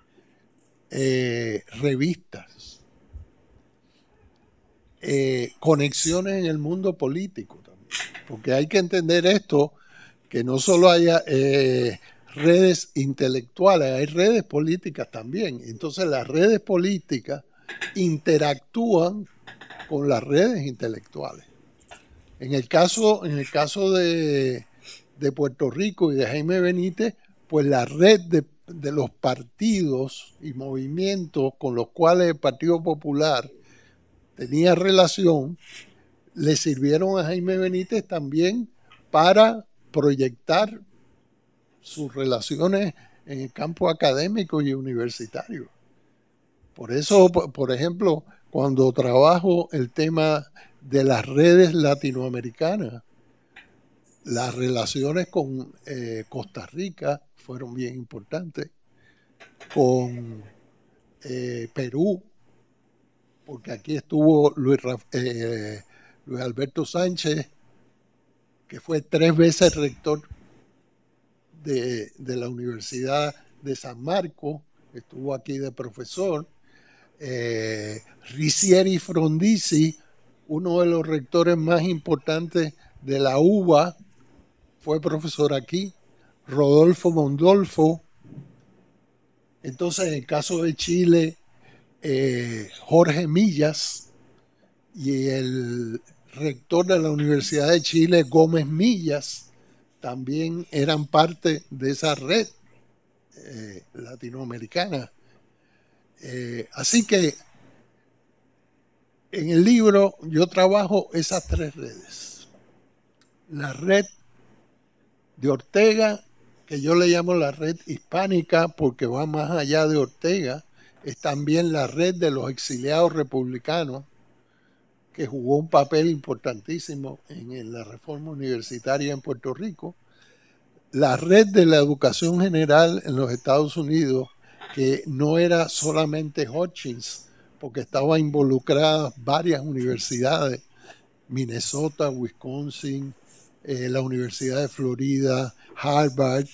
revistas, conexiones en el mundo político también, porque hay que entender esto, que no solo haya redes intelectuales, hay redes políticas también. Entonces las redes políticas interactúan con las redes intelectuales. En el caso de Puerto Rico y de Jaime Benítez, pues la red de los partidos y movimientos con los cuales el Partido Popular tenía relación, le sirvieron a Jaime Benítez también para proyectar sus relaciones en el campo académico y universitario. Por eso, por ejemplo, cuando trabajo el tema de las redes latinoamericanas, las relaciones con Costa Rica fueron bien importantes, con Perú, porque aquí estuvo Luis Alberto Sánchez, que fue 3 veces rector de la Universidad de San Marcos, estuvo aquí de profesor. Ricieri Frondizi, uno de los rectores más importantes de la UBA, fue profesor aquí. Rodolfo Mondolfo. Entonces, en el caso de Chile, Jorge Millas, y el rector de la Universidad de Chile, Gómez Millas, también eran parte de esa red latinoamericana. Así que en el libro yo trabajo esas 3 redes. La red de Ortega, que yo le llamo la red hispánica porque va más allá de Ortega, es también la red de los exiliados republicanos, que jugó un papel importantísimo en la reforma universitaria en Puerto Rico. La red de la educación general en los Estados Unidos, que no era solamente Hutchins, porque estaba involucradas varias universidades, Minnesota, Wisconsin, la Universidad de Florida, Harvard,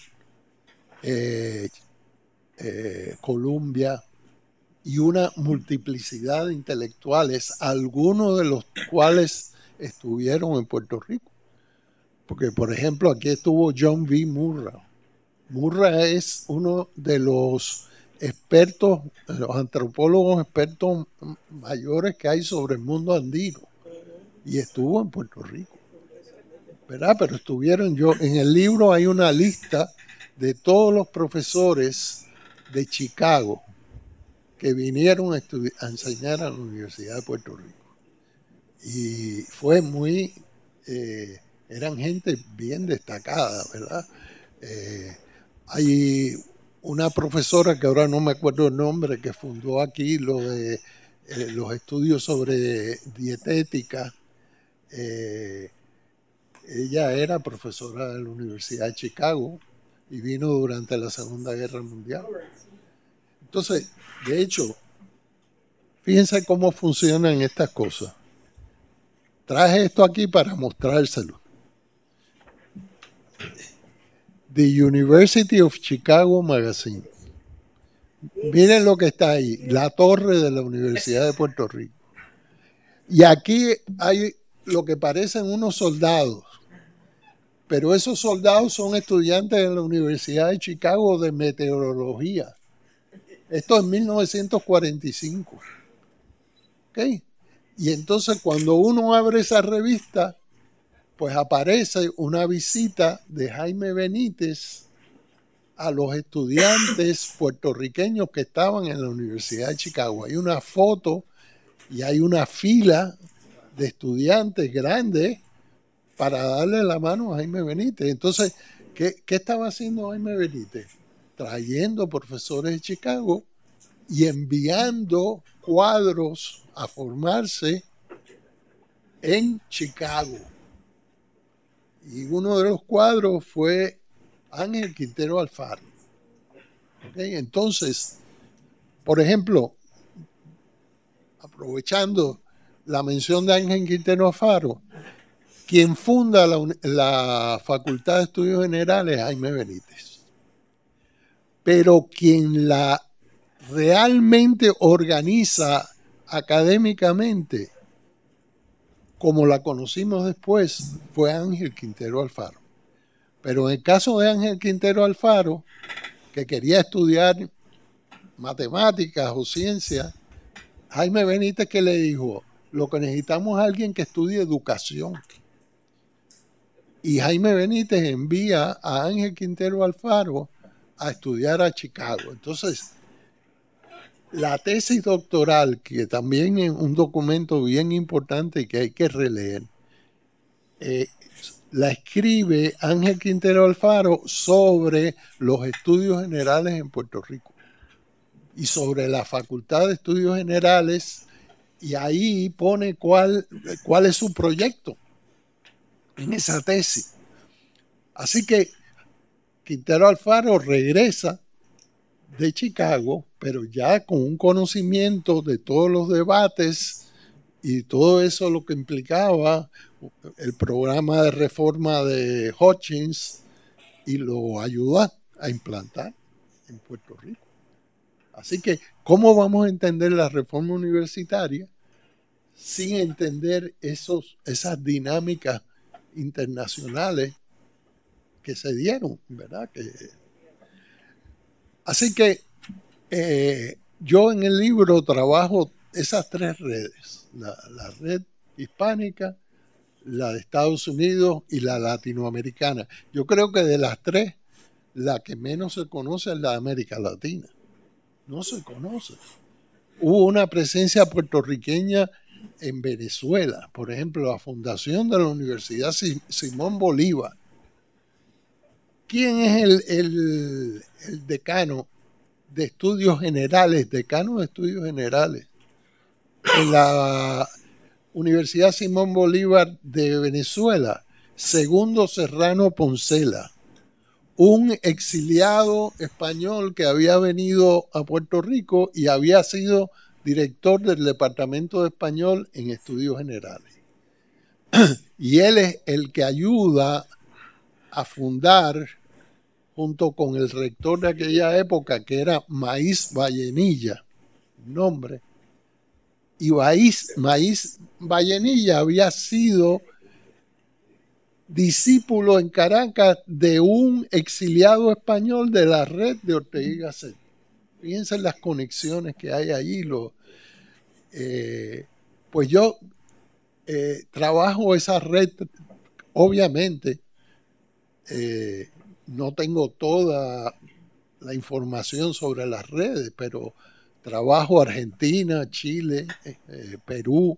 Columbia, y una multiplicidad de intelectuales, algunos de los cuales estuvieron en Puerto Rico. Porque, por ejemplo, aquí estuvo John V. Murrah. Murrah es uno de los expertos, de los antropólogos expertos mayores que hay sobre el mundo andino. Y estuvo en Puerto Rico, ¿verdad? Pero estuvieron en el libro hay una lista de todos los profesores de Chicago que vinieron a enseñar a la Universidad de Puerto Rico. Y fue muy, eran gente bien destacada, ¿verdad? Hay una profesora que ahora no me acuerdo el nombre, que fundó aquí lo de los estudios sobre dietética. Ella era profesora de la Universidad de Chicago y vino durante la Segunda Guerra Mundial. Entonces, de hecho, fíjense cómo funcionan estas cosas. Traje esto aquí para mostrárselo. The University of Chicago Magazine. Miren lo que está ahí, la torre de la Universidad de Puerto Rico. Y aquí hay lo que parecen unos soldados, pero esos soldados son estudiantes de la Universidad de Chicago de meteorología. Esto es 1945. ¿Okay? Y entonces cuando uno abre esa revista, pues aparece una visita de Jaime Benítez a los estudiantes puertorriqueños que estaban en la Universidad de Chicago. Hay una foto y hay una fila de estudiantes grandes para darle la mano a Jaime Benítez. Entonces, ¿qué estaba haciendo Jaime Benítez? Trayendo profesores de Chicago y enviando cuadros a formarse en Chicago. Y uno de los cuadros fue Ángel Quintero Alfaro. ¿Okay? Entonces, por ejemplo, aprovechando la mención de Ángel Quintero Alfaro, quien funda la Facultad de Estudios Generales es Jaime Benítez. Pero quien la realmente organiza académicamente, como la conocimos después, fue Ángel Quintero Alfaro. Pero en el caso de Ángel Quintero Alfaro, que quería estudiar matemáticas o ciencias, Jaime Benítez, que le dijo, lo que necesitamos es alguien que estudie educación. Y Jaime Benítez envía a Ángel Quintero Alfaro a estudiar a Chicago. Entonces, la tesis doctoral, que también es un documento bien importante y que hay que releer, la escribe Ángel Quintero Alfaro sobre los estudios generales en Puerto Rico y sobre la Facultad de Estudios Generales, y ahí pone cuál es su proyecto en esa tesis. Así que Quintero Alfaro regresa de Chicago, pero ya con un conocimiento de todos los debates y todo eso lo que implicaba el programa de reforma de Hutchins, y lo ayuda a implantar en Puerto Rico. Así que, ¿cómo vamos a entender la reforma universitaria sin entender esas dinámicas internacionales que se dieron, ¿verdad? Así que yo en el libro trabajo esas tres redes, la red hispánica, la de Estados Unidos y la latinoamericana. Yo creo que de las tres, la que menos se conoce es la de América Latina. No se conoce. Hubo una presencia puertorriqueña en Venezuela, por ejemplo, la fundación de la Universidad Simón Bolívar. ¿Quién es el decano de estudios generales, decano de estudios generales en la Universidad Simón Bolívar de Venezuela? Segundo Serrano Poncela, un exiliado español que había venido a Puerto Rico y había sido director del Departamento de Español en Estudios Generales. Y él es el que ayuda a fundar, junto con el rector de aquella época, que era Maíz Vallenilla, nombre. Y Maíz Vallenilla había sido discípulo en Caracas de un exiliado español de la red de Ortega y Gasset. Fíjense las conexiones que hay allí. Pues yo trabajo esa red, obviamente. No tengo toda la información sobre las redes, pero trabajo Argentina, Chile, Perú,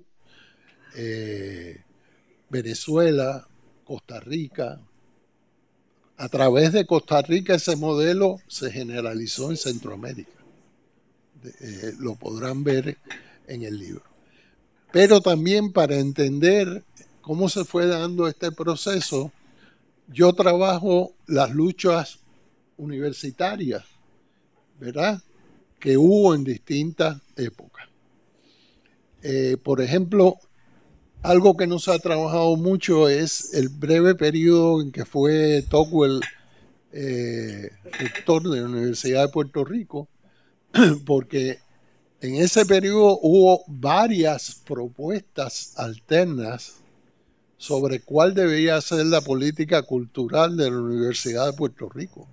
Venezuela, Costa Rica. A través de Costa Rica ese modelo se generalizó en Centroamérica. Lo podrán ver en el libro. Pero también, para entender cómo se fue dando este proceso, yo trabajo las luchas universitarias, ¿verdad?, que hubo en distintas épocas. Por ejemplo, algo que no se ha trabajado mucho es el breve periodo en que fue Tocqueville rector de la Universidad de Puerto Rico, porque en ese periodo hubo varias propuestas alternas sobre cuál debía ser la política cultural de la Universidad de Puerto Rico.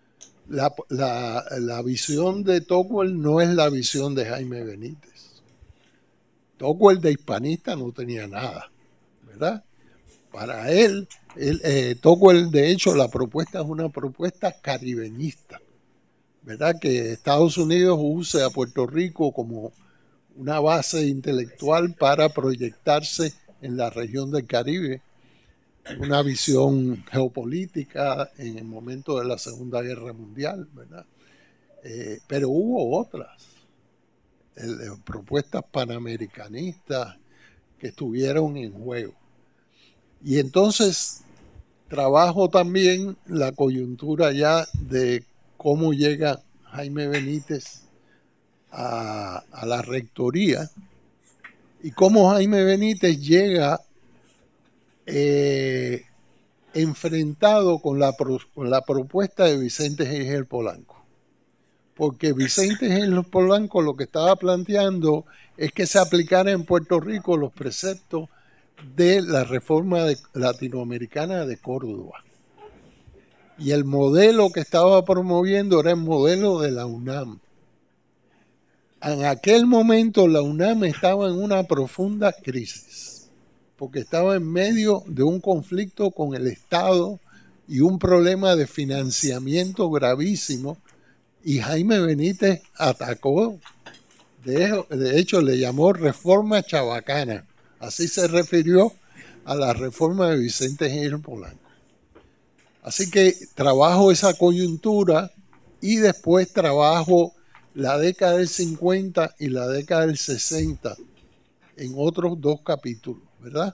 La visión de Tocqueville no es la visión de Jaime Benítez. Tocqueville de hispanista no tenía nada, ¿verdad? Para él, Tocqueville, de hecho, la propuesta es una propuesta caribeñista, ¿verdad? Que Estados Unidos use a Puerto Rico como una base intelectual para proyectarse en la región del Caribe, una visión geopolítica en el momento de la Segunda Guerra Mundial, ¿verdad? Pero hubo otras propuestas panamericanistas que estuvieron en juego. Y entonces trabajo también la coyuntura ya de cómo llega Jaime Benítez a la rectoría y cómo Jaime Benítez llega enfrentado con la propuesta de Vicente G. Polanco. Porque Vicente G. Polanco lo que estaba planteando es que se aplicara en Puerto Rico los preceptos de la reforma latinoamericana de Córdoba. Y el modelo que estaba promoviendo era el modelo de la UNAM. En aquel momento la UNAM estaba en una profunda crisis, porque estaba en medio de un conflicto con el Estado y un problema de financiamiento gravísimo, y Jaime Benítez atacó, de hecho le llamó reforma chabacana, así se refirió a la reforma de Vicente G. Polanco. Así que trabajo esa coyuntura y después trabajo la década del 50 y la década del 60 en otros dos capítulos, ¿verdad?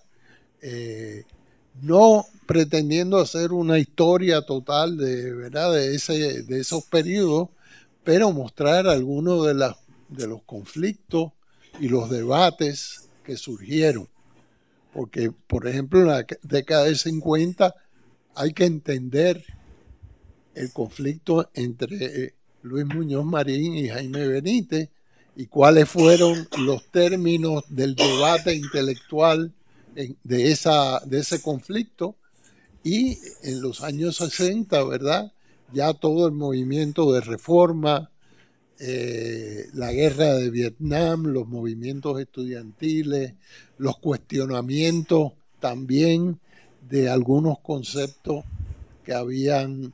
No pretendiendo hacer una historia total ¿verdad? de esos periodos, pero mostrar algunos de los conflictos y los debates que surgieron. Porque, por ejemplo, en la década del 50 hay que entender el conflicto entre Luis Muñoz Marín y Jaime Benítez y cuáles fueron los términos del debate intelectual de ese conflicto. Y en los años 60, ¿verdad? Ya todo el movimiento de reforma, la guerra de Vietnam, los movimientos estudiantiles, los cuestionamientos también de algunos conceptos que habían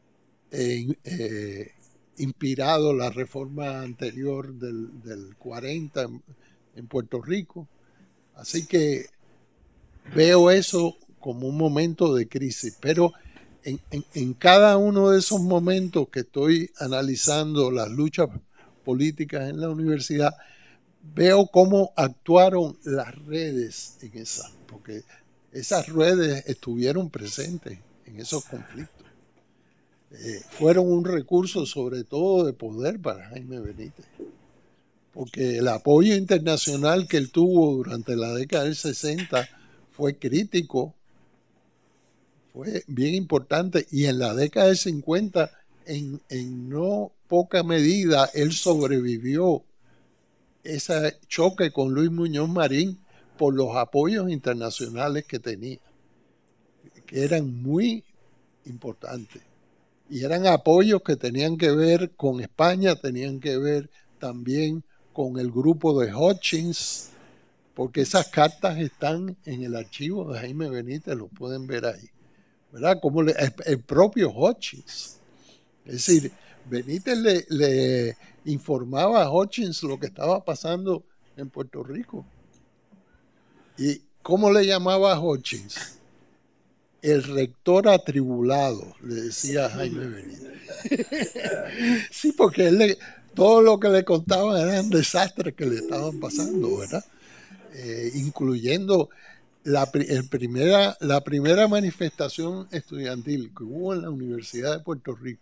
inspirado la reforma anterior del 40 en Puerto Rico. Así que veo eso como un momento de crisis, pero en cada uno de esos momentos que estoy analizando las luchas políticas en la universidad, veo cómo actuaron las redes en esa, porque esas redes estuvieron presentes en esos conflictos. Fueron un recurso sobre todo de poder para Jaime Benítez, porque el apoyo internacional que él tuvo durante la década del 60 fue crítico, fue bien importante, y en la década del 50 en no poca medida él sobrevivió ese choque con Luis Muñoz Marín por los apoyos internacionales que tenía, que eran muy importantes. Y eran apoyos que tenían que ver con España, tenían que ver también con el grupo de Hutchins, porque esas cartas están en el archivo de Jaime Benítez, lo pueden ver ahí, ¿verdad? Como el propio Hutchins. Es decir, Benítez le informaba a Hutchins lo que estaba pasando en Puerto Rico. ¿Y cómo le llamaba a Hutchins? El rector atribulado, le decía a Jaime Benítez. Sí, porque todo lo que le contaban eran desastres que le estaban pasando, ¿verdad? Incluyendo la primera manifestación estudiantil que hubo en la Universidad de Puerto Rico.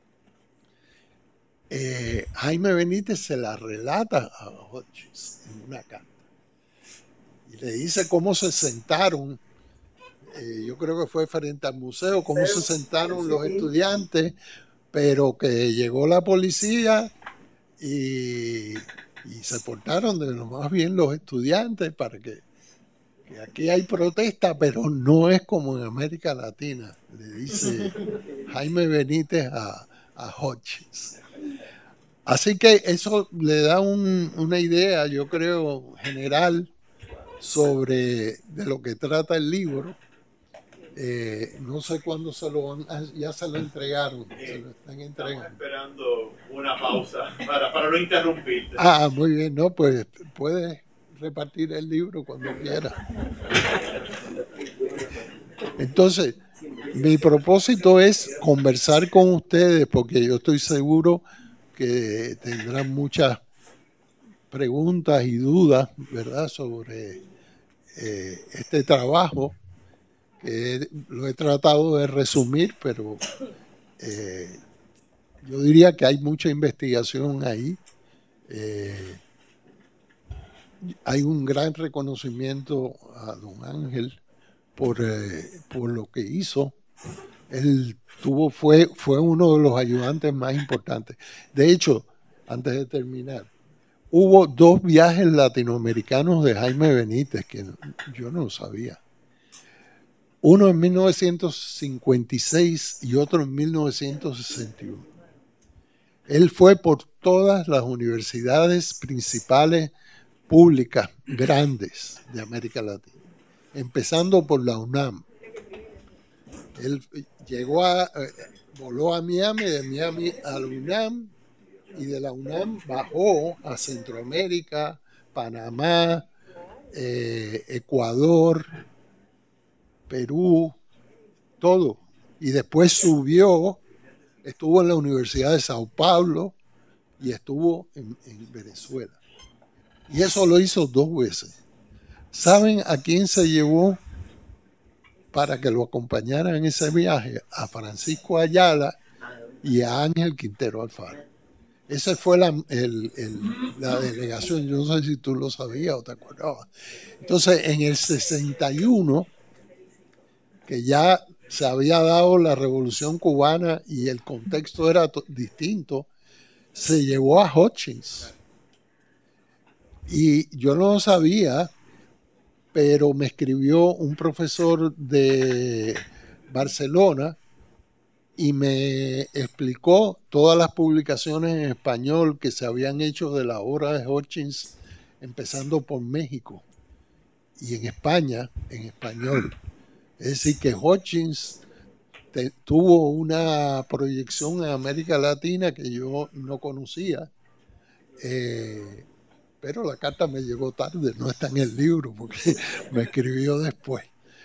Jaime Benítez se la relata a Hutchins en una carta y le dice cómo se sentaron. Yo creo que fue frente al museo, cómo se sentaron los estudiantes, pero que llegó la policía y se portaron de lo más bien los estudiantes para que aquí hay protesta, pero no es como en América Latina, le dice Jaime Benítez a Hutchins. Así que eso le da una idea, yo creo, general sobre de lo que trata el libro. No sé cuándo ya se lo entregaron, se lo están entregando. Estamos esperando una pausa para no interrumpirte. Muy bien, no, pues puedes repartir el libro cuando quieras. Entonces, mi propósito es conversar con ustedes, porque yo estoy seguro que tendrán muchas preguntas y dudas, ¿verdad?, sobre este trabajo. que lo he tratado de resumir, pero yo diría que hay mucha investigación ahí. Hay un gran reconocimiento a don Ángel por lo que hizo. Él fue uno de los ayudantes más importantes. De hecho, antes de terminar, hubo 2 viajes latinoamericanos de Jaime Benítez que yo no sabía. Uno en 1956 y otro en 1961. Él fue por todas las universidades principales públicas grandes de América Latina, empezando por la UNAM. Él voló a Miami, de Miami a la UNAM, y de la UNAM bajó a Centroamérica, Panamá, Ecuador, Perú, todo. Y después subió, estuvo en la Universidad de Sao Paulo y estuvo en Venezuela. Y eso lo hizo 2 veces. ¿Saben a quién se llevó para que lo acompañara en ese viaje? A Francisco Ayala y a Ángel Quintero Alfaro. Esa fue la delegación. Yo no sé si tú lo sabías o te acordabas. Entonces, en el 61, que ya se había dado la Revolución Cubana y el contexto era distinto, se llevó a Hutchins. Y yo no lo sabía, pero me escribió un profesor de Barcelona y me explicó todas las publicaciones en español que se habían hecho de la obra de Hutchins, empezando por México y en España, en español. Es decir, que Hutchins tuvo una proyección en América Latina que yo no conocía, pero la carta me llegó tarde, no está en el libro porque me escribió después.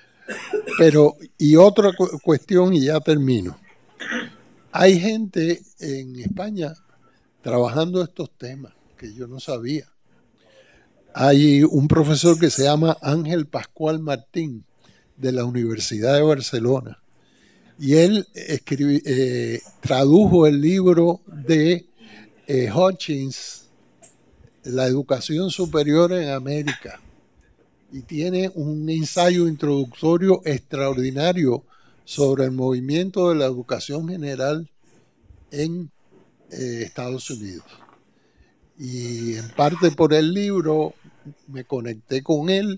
Y otra cuestión, y ya termino. Hay gente en España trabajando estos temas que yo no sabía. Hay un profesor que se llama Ángel Pascual Martín, de la Universidad de Barcelona, y él tradujo el libro de Hutchins, La educación superior en América, y tiene un ensayo introductorio extraordinario sobre el movimiento de la educación general en Estados Unidos. Y en parte por el libro me conecté con él,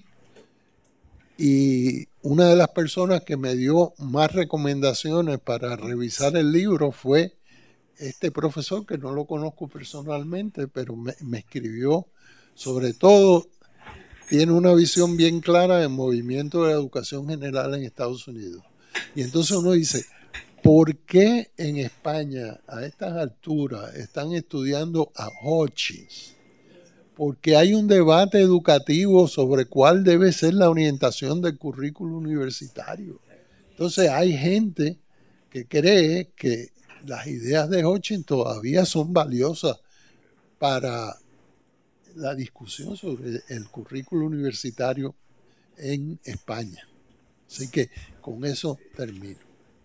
y una de las personas que me dio más recomendaciones para revisar el libro fue este profesor, que no lo conozco personalmente, pero me escribió. Sobre todo, tiene una visión bien clara del movimiento de la educación general en Estados Unidos. Y entonces uno dice, ¿por qué en España a estas alturas están estudiando a Hutchins? Porque hay un debate educativo sobre cuál debe ser la orientación del currículo universitario. Entonces hay gente que cree que las ideas de Hutchins todavía son valiosas para la discusión sobre el currículo universitario en España. Así que con eso termino.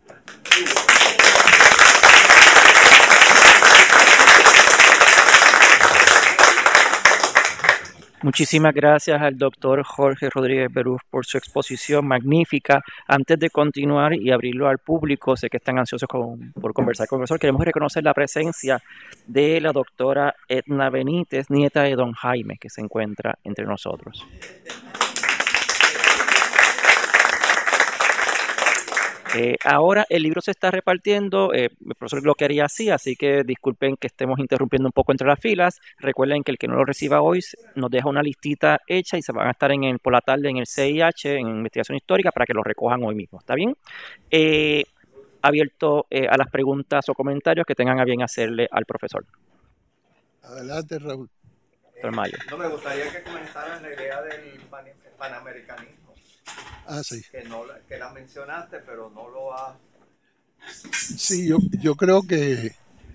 Muchísimas gracias al doctor Jorge Rodríguez Berús por su exposición magnífica. Antes de continuar y abrirlo al público, sé que están ansiosos por conversar con el profesor. Queremos reconocer la presencia de la doctora Edna Benítez, nieta de don Jaime, que se encuentra entre nosotros. Ahora el libro se está repartiendo, el profesor lo quería así que disculpen que estemos interrumpiendo un poco entre las filas. Recuerden que el que no lo reciba hoy nos deja una listita hecha y se van a estar por la tarde en el CIH, en Investigación Histórica, para que lo recojan hoy mismo, ¿está bien? Abierto a las preguntas o comentarios que tengan a bien hacerle al profesor. Adelante, Raúl. Mayo. No, me gustaría que comentaran la idea del panamericanismo. Ah, sí. Que la mencionaste, pero no lo ha... Sí, yo creo que,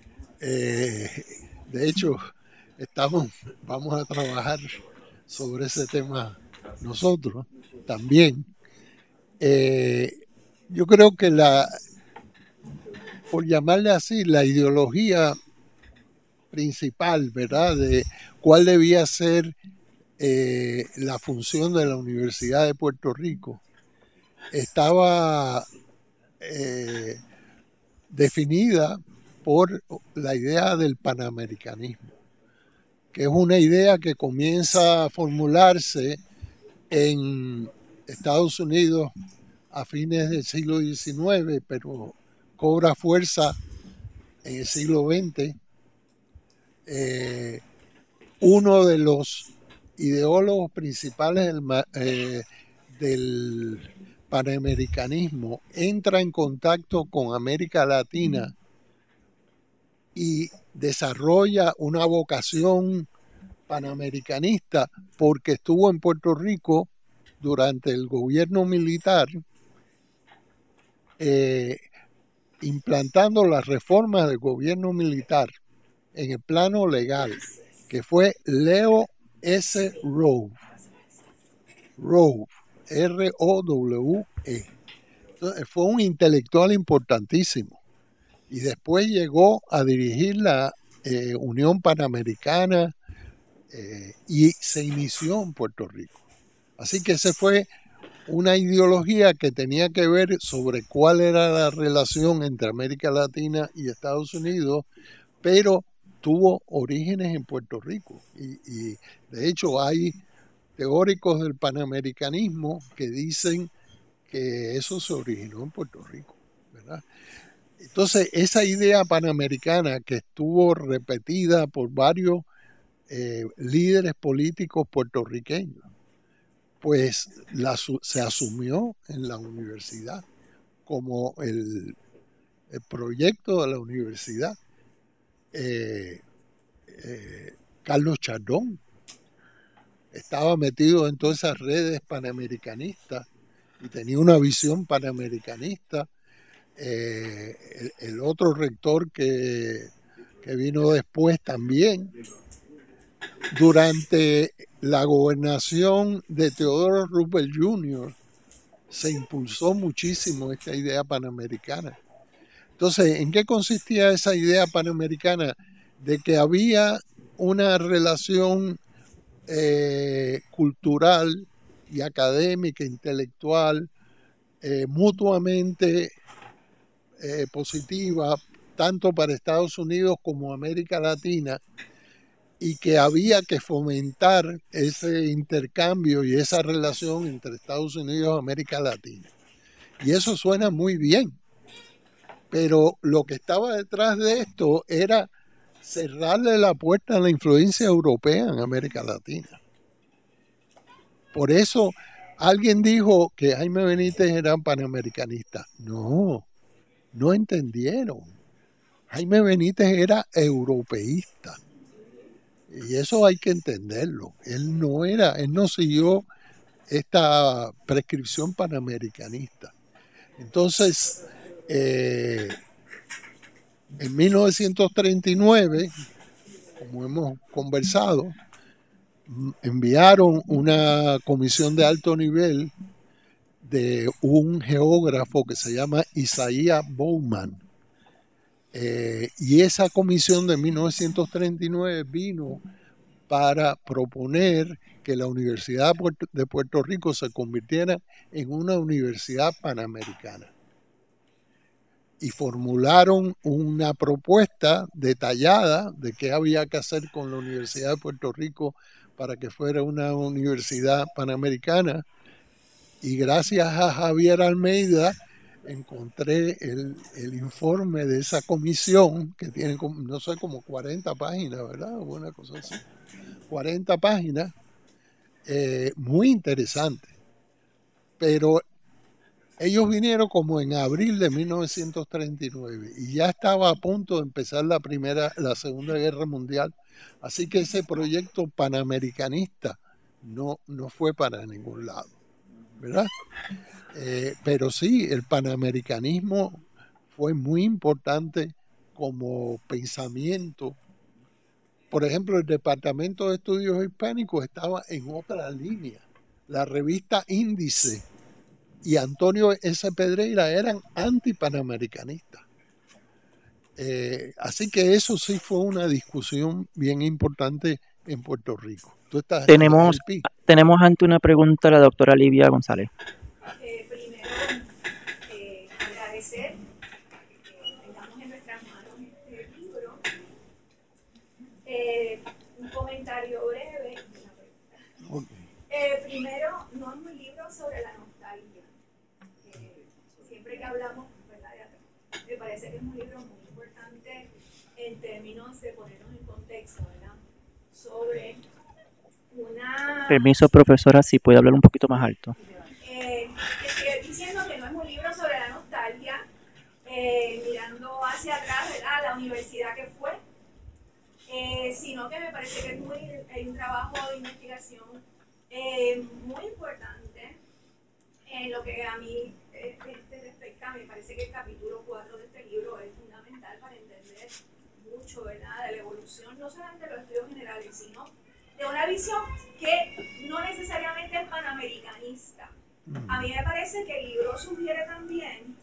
de hecho, vamos a trabajar sobre ese tema nosotros también. Yo creo que por llamarle así, la ideología principal, ¿verdad?, de cuál debía ser la función de la Universidad de Puerto Rico, estaba definida por la idea del panamericanismo, que es una idea que comienza a formularse en Estados Unidos a fines del siglo XIX, pero cobra fuerza en el siglo XX. Uno de los ideólogos principales del panamericanismo entra en contacto con América Latina y desarrolla una vocación panamericanista porque estuvo en Puerto Rico durante el gobierno militar implantando las reformas del gobierno militar en el plano legal, que fue Leo S. Rowe, R-O-W-E. Entonces, fue un intelectual importantísimo y después llegó a dirigir la Unión Panamericana y se inició en Puerto Rico. Así que esa fue una ideología que tenía que ver sobre cuál era la relación entre América Latina y Estados Unidos, pero tuvo orígenes en Puerto Rico. Y de hecho hay teóricos del panamericanismo que dicen que eso se originó en Puerto Rico, ¿verdad? Entonces, esa idea panamericana que estuvo repetida por varios líderes políticos puertorriqueños, pues se asumió en la universidad como el proyecto de la universidad. Carlos Chardón estaba metido en todas esas redes panamericanistas y tenía una visión panamericanista. El otro rector que vino después también. Durante la gobernación de Theodore Roosevelt Jr. se impulsó muchísimo esta idea panamericana. Entonces, ¿en qué consistía esa idea panamericana? De que había una relación cultural y académica, intelectual, mutuamente positiva, tanto para Estados Unidos como América Latina, y que había que fomentar ese intercambio y esa relación entre Estados Unidos y América Latina. Y eso suena muy bien, pero lo que estaba detrás de esto era cerrarle la puerta a la influencia europea en América Latina. Por eso alguien dijo que Jaime Benítez era panamericanista. No entendieron. Jaime Benítez era europeísta. Y eso hay que entenderlo. Él no siguió esta prescripción panamericanista. Entonces, en 1939, como hemos conversado, enviaron una comisión de alto nivel de un geógrafo que se llama Isaiah Bowman. Y esa comisión de 1939 vino para proponer que la Universidad de Puerto Rico se convirtiera en una universidad panamericana. Y formularon una propuesta detallada de qué había que hacer con la Universidad de Puerto Rico para que fuera una universidad panamericana. Y gracias a Javier Almeida encontré el informe de esa comisión, que tiene, no sé, como 40 páginas, ¿verdad? Una cosa así. 40 páginas, muy interesante. Pero ellos vinieron como en abril de 1939 y ya estaba a punto de empezar la Segunda Guerra Mundial. Así que ese proyecto panamericanista no fue para ningún lado, ¿verdad? Pero sí, el panamericanismo fue muy importante como pensamiento. Por ejemplo, el Departamento de Estudios Hispánicos estaba en otra línea. La revista Índice y Antonio S. Pedreira eran antipanamericanistas. Así que eso sí fue una discusión bien importante en Puerto Rico. ¿Tú estás Tenemos ante una pregunta a la doctora Livia González. Primero, agradecer que tengamos en nuestras manos este libro. Un comentario breve. Primero, no es un libro sobre la nostalgia. Siempre que hablamos, ¿verdad? Me parece que es un libro muy importante en términos de ponernos en contexto, ¿verdad? Sobre una... Permiso, profesora, si puede hablar un poquito más alto. Estoy diciendo que no es un libro sobre la nostalgia, mirando hacia atrás, ¿verdad? La universidad que fue, sino que me parece que es un trabajo de investigación muy importante en lo que a mí respecta. Me parece que el capítulo 4 de este libro es fundamental para entender mucho, ¿verdad? De la evolución, no solamente de los estudios generales, sino de una visión que no necesariamente es panamericanista. A mí me parece que el libro sugiere también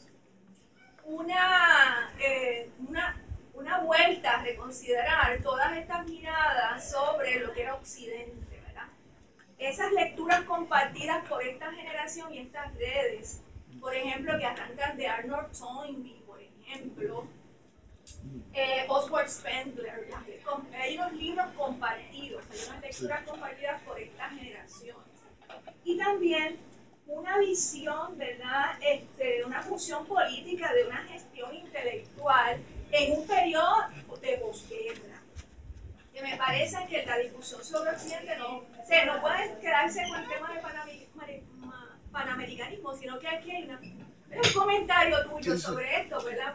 una vuelta a reconsiderar todas estas miradas sobre lo que era Occidente, ¿verdad? Esas lecturas compartidas por esta generación y estas redes, por ejemplo, que arrancan de Arnold Toynbee, por ejemplo, Oswald Spengler, hay unos libros compartidos, hay unas lecturas compartidas por estas generaciones. Y también una visión, ¿verdad?, una función política de una gestión intelectual en un periodo de posguerra. Que me parece que la discusión sobre Occidente no puede quedarse con el tema del panamericanismo, sino que aquí hay un comentario tuyo sobre esto, ¿verdad?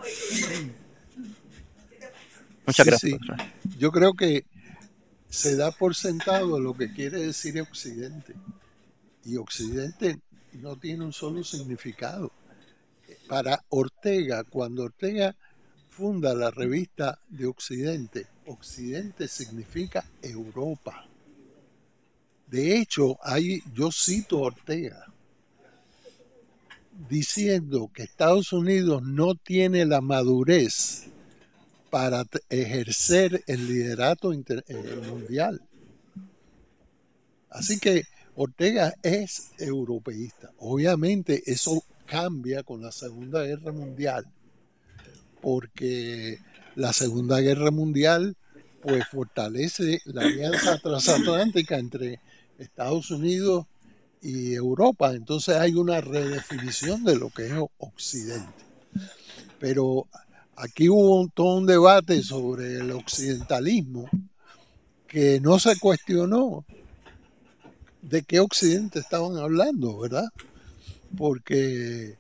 Muchas gracias. Sí. Yo creo que se da por sentado lo que quiere decir Occidente. Y Occidente no tiene un solo significado. Para Ortega, cuando Ortega funda la revista de Occidente, Occidente significa Europa. De hecho, yo cito a Ortega diciendo que Estados Unidos no tiene la madurez para ejercer el liderato mundial. Así que Ortega es europeísta. Obviamente eso cambia con la Segunda Guerra Mundial, porque la Segunda Guerra Mundial pues fortalece la alianza transatlántica entre Estados Unidos y Europa. Entonces hay una redefinición de lo que es Occidente. Pero aquí hubo todo un debate sobre el occidentalismo que no se cuestionó de qué Occidente estaban hablando, ¿verdad? Porque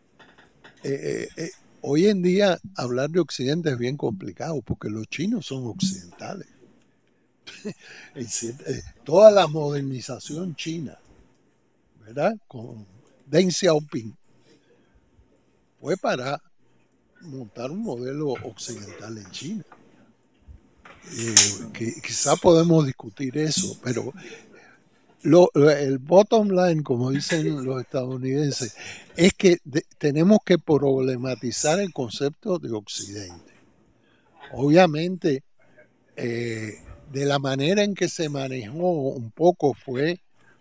hoy en día hablar de Occidente es bien complicado porque los chinos son occidentales. Toda la modernización china, ¿verdad? Con Deng Xiaoping fue para montar un modelo occidental en China. Quizá podemos discutir eso, pero el bottom line, como dicen los estadounidenses, es que tenemos que problematizar el concepto de Occidente. Obviamente, de la manera en que se manejó un poco fue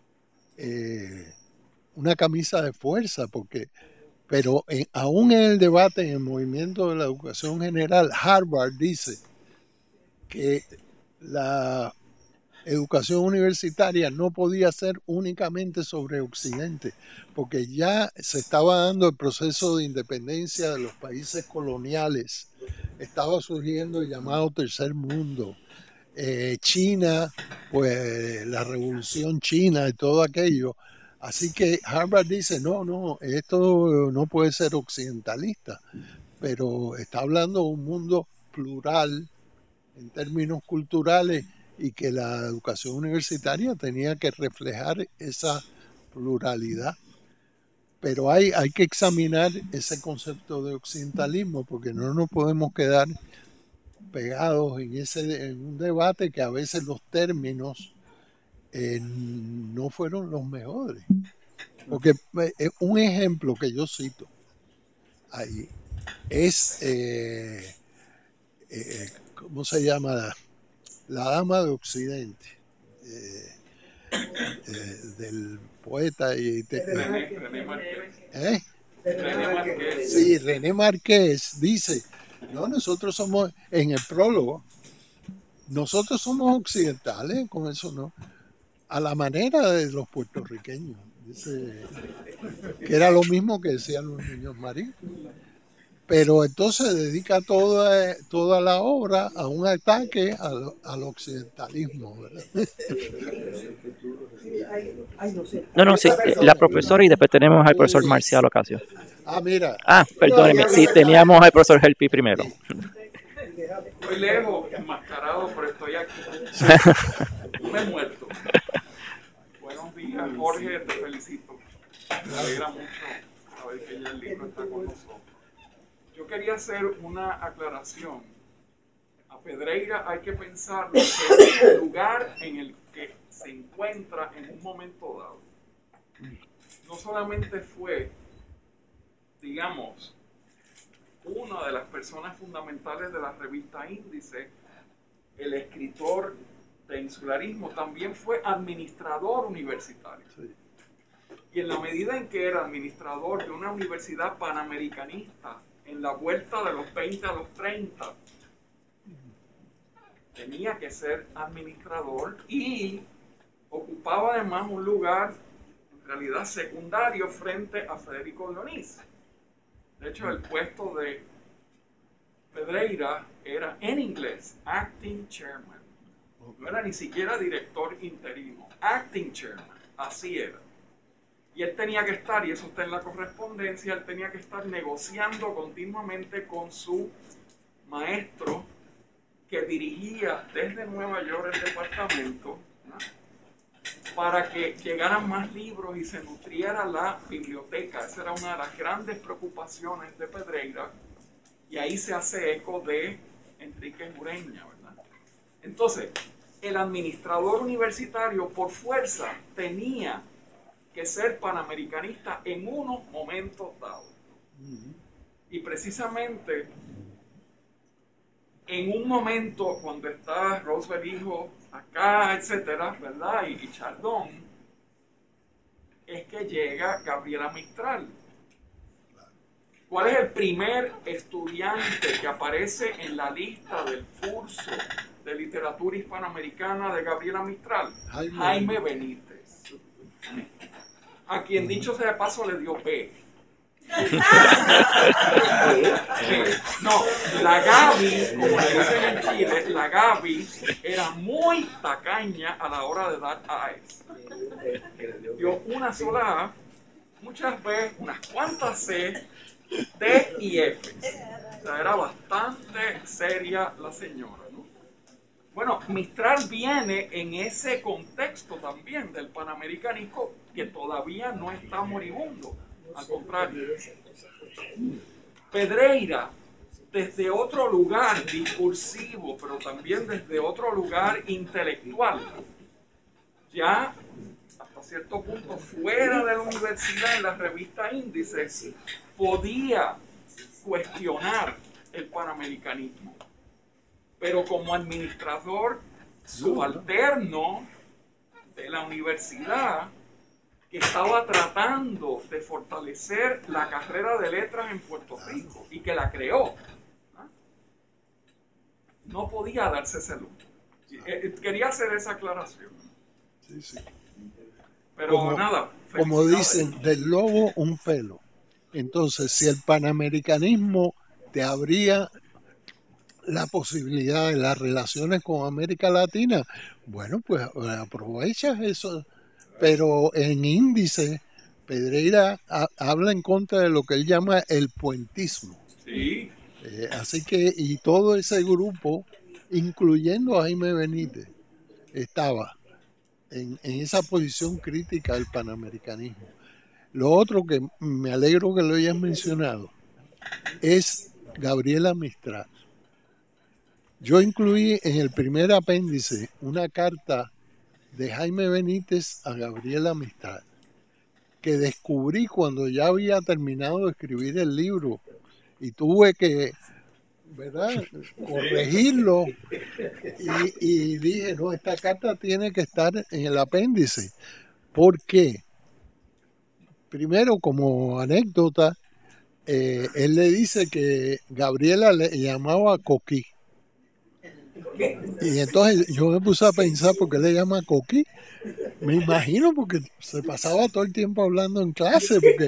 una camisa de fuerza, pero aún en el debate, en el movimiento de la educación general, Harvard dice que la educación universitaria no podía ser únicamente sobre Occidente, porque ya se estaba dando el proceso de independencia de los países coloniales, estaba surgiendo el llamado tercer mundo, China, pues la revolución china y todo aquello. Así que Harvard dice, no, esto no puede ser occidentalista, pero está hablando de un mundo plural en términos culturales y que la educación universitaria tenía que reflejar esa pluralidad. Pero hay que examinar ese concepto de occidentalismo porque no nos podemos quedar pegados en un debate que a veces los términos no fueron los mejores. Porque un ejemplo que yo cito ahí es, ¿cómo se llama? La Dama de Occidente, del poeta René Márquez. ¿eh? René Márquez. Sí, René Márquez dice, no, nosotros somos, en el prólogo, nosotros somos occidentales, con eso no, a la manera de los puertorriqueños. Dice que era lo mismo que decían los niños Marín. Pero entonces dedica toda la obra a un ataque al occidentalismo, ¿verdad? No, sí, la profesora y después tenemos al profesor Marcial Ocasio. Mira. Perdóneme, sí, teníamos al profesor Helpi primero. Estoy lejos, enmascarado, pero estoy aquí. Me he muerto. Buenos días, Jorge, te felicito. Me alegra mucho saber que ya el libro está con nosotros. Yo quería hacer una aclaración. A Pedreira hay que pensar que es el lugar en el que se encuentra en un momento dado. No solamente fue, digamos, una de las personas fundamentales de la revista Índice, el escritor de insularismo, también fue administrador universitario. Y en la medida en que era administrador de una universidad panamericanista, en la vuelta de los 20 a los 30, tenía que ser administrador y ocupaba además un lugar, en realidad secundario, frente a Federico Dionís. De hecho, el puesto de Pedreira era en inglés, acting chairman. No era ni siquiera director interino, acting chairman, así era. Y él tenía que estar, y eso está en la correspondencia, él tenía que estar negociando continuamente con su maestro que dirigía desde Nueva York el departamento, ¿no?, para que llegaran más libros y se nutriera la biblioteca. Esa era una de las grandes preocupaciones de Pedreira, y ahí se hace eco de Enrique Ureña, ¿verdad? Entonces, el administrador universitario por fuerza tenía que ser panamericanista en unos momentos dados. Y precisamente en un momento cuando está Roosevelt hijo acá, etcétera, ¿verdad? Y Chardón, es que llega Gabriela Mistral. ¿Cuál es el primer estudiante que aparece en la lista del curso de literatura hispanoamericana de Gabriela Mistral? Jaime Benítez. A quien, dicho sea de paso, le dio B. No, la Gaby, como le dicen en Chile, la Gaby era muy tacaña a la hora de dar A's. Dio una sola A, muchas veces unas cuantas C, D y F. O sea, era bastante seria la señora, ¿no? Bueno, Mistral viene en ese contexto también del panamericanismo, que todavía no está moribundo, al contrario. Pedreira, desde otro lugar discursivo, pero también desde otro lugar intelectual, ya hasta cierto punto fuera de la universidad, en la revista Índice, podía cuestionar el panamericanismo, pero como administrador subalterno de la universidad, que estaba tratando de fortalecer la carrera de letras en Puerto Rico y que la creó, no podía darse ese lujo. Quería hacer esa aclaración. Sí, sí. Pero nada. Como dicen, del lobo un pelo. Entonces, si el panamericanismo te abría la posibilidad de las relaciones con América Latina, bueno, pues aprovechas eso. Pero en Índice, Pedreira habla en contra de lo que él llama el puentismo. Sí. Así que, y todo ese grupo, incluyendo a Jaime Benítez, estaba en esa posición crítica del panamericanismo. Lo otro que me alegro que lo hayas mencionado es Gabriela Mistral. Yo incluí en el primer apéndice una carta de Jaime Benítez a Gabriela Mistral, que descubrí cuando ya había terminado de escribir el libro y tuve que, ¿verdad?, corregirlo y dije, no, esta carta tiene que estar en el apéndice. ¿Por qué? Primero, como anécdota, él le dice que Gabriela le llamaba Coquí. Y entonces yo me puse a pensar por qué le llama Coquí. Me imagino porque se pasaba todo el tiempo hablando en clase, porque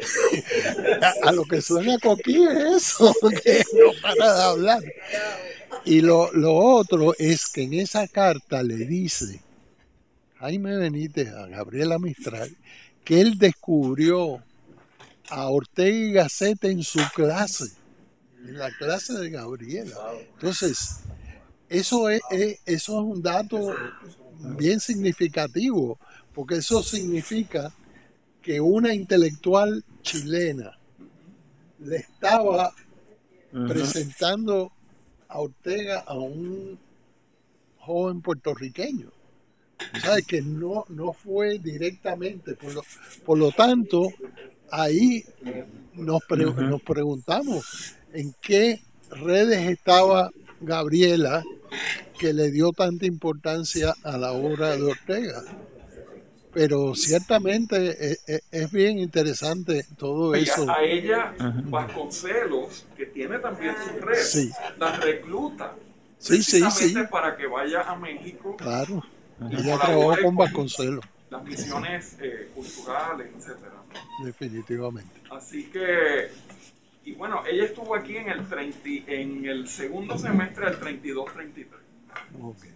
a lo que suena Coquí es eso, que no para de hablar. Y lo otro es que en esa carta le dice Jaime Benítez a Gabriela Mistral que él descubrió a Ortega y Gasset en su clase, en la clase de Gabriela. Entonces, eso es un dato bien significativo, porque eso significa que una intelectual chilena le estaba presentando a Ortega a un joven puertorriqueño. ¿Sabes? Que no fue directamente. Por lo tanto, ahí nos preguntamos en qué redes estaba Gabriela que le dio tanta importancia a la obra de Ortega. Pero ciertamente es bien interesante todo eso. A ella, Vasconcelos, que tiene también su red, sí, la recluta precisamente para que vaya a México. Claro, ella trabajó con Vasconcelos. Las misiones culturales, etcétera. Definitivamente. Así que, y bueno, ella estuvo aquí en el segundo semestre del 32-33. Okay.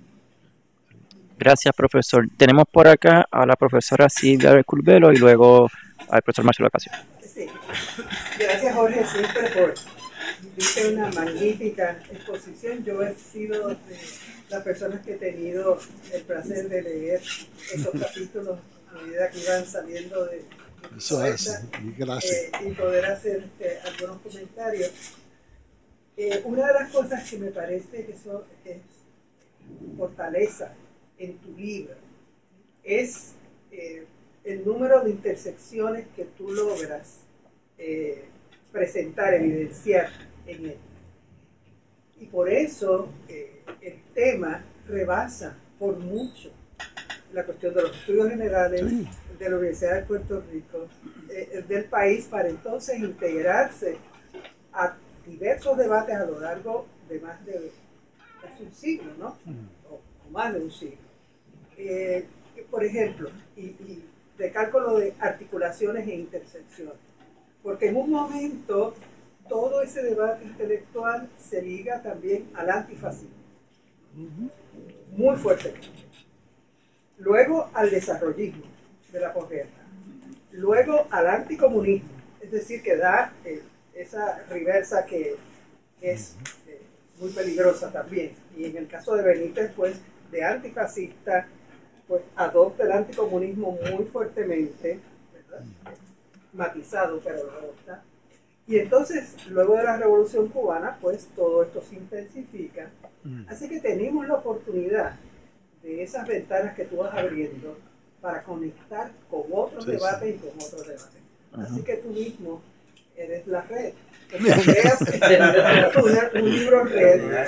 Gracias, profesor. Tenemos por acá a la profesora Silvia Curbelo y luego al profesor Marcelo Ocasio. Sí. Gracias, Jorge, siempre por una magnífica exposición. Yo he sido de las personas que he tenido el placer de leer esos capítulos a medida que iban saliendo de eso es, gracias. Y poder hacer algunos comentarios. Una de las cosas que me parece que eso es fortaleza en tu libro es el número de intersecciones que tú logras presentar, evidenciar en él. Y por eso el tema rebasa por mucho la cuestión de los estudios generales, sí, de la Universidad de Puerto Rico, del país, para entonces integrarse a diversos debates a lo largo de más de casi un siglo, ¿no? O más de un siglo. Por ejemplo, y recalco lo de articulaciones e intersecciones, porque en un momento todo ese debate intelectual se liga también al antifascismo, muy fuertemente. Luego al desarrollismo de la posguerra, luego al anticomunismo, es decir, que da esa reversa que es muy peligrosa también. Y en el caso de Benítez, pues, de antifascista, pues adopta el anticomunismo muy fuertemente, ¿verdad? Matizado, pero lo adopta. Y entonces, luego de la Revolución Cubana, pues todo esto se intensifica. Así que tenemos la oportunidad de esas ventanas que tú vas abriendo para conectar con otros debates y con otros debates. Así que tú mismo eres la red. Creas un libro red,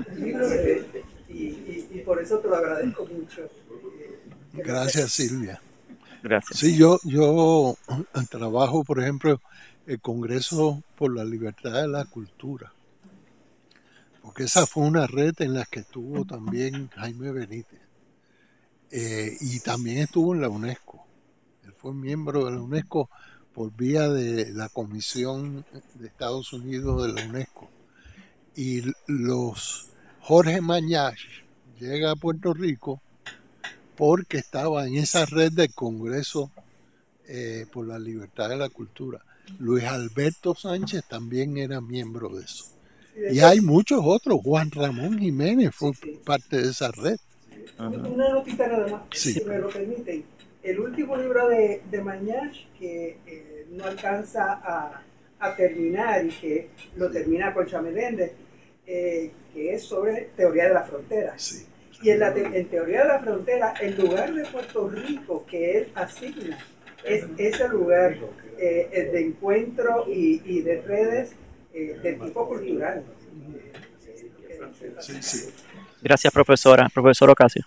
y por eso te lo agradezco mucho. Gracias, Silvia. Gracias. Sí, yo trabajo, por ejemplo, el Congreso por la Libertad de la Cultura, porque esa fue una red en la que estuvo también Jaime Benítez, y también estuvo en la UNESCO. Él fue miembro de la UNESCO por vía de la Comisión de Estados Unidos de la UNESCO. Y Jorge Mañach llega a Puerto Rico porque estaba en esa red del Congreso por la Libertad de la Cultura. Luis Alberto Sánchez también era miembro de eso. Y hay muchos otros. Juan Ramón Jiménez fue parte de esa red. Una notita nada más, sí, si me lo permiten. El último libro de Mañach, que no alcanza a terminar y que lo termina Concha Meléndez, que es sobre teoría de la frontera. Sí. Y en teoría de la frontera, el lugar de Puerto Rico que él asigna es ese lugar de encuentro y de redes de tipo cultural. Sí, sí. Gracias, profesora. Profesor Ocasio.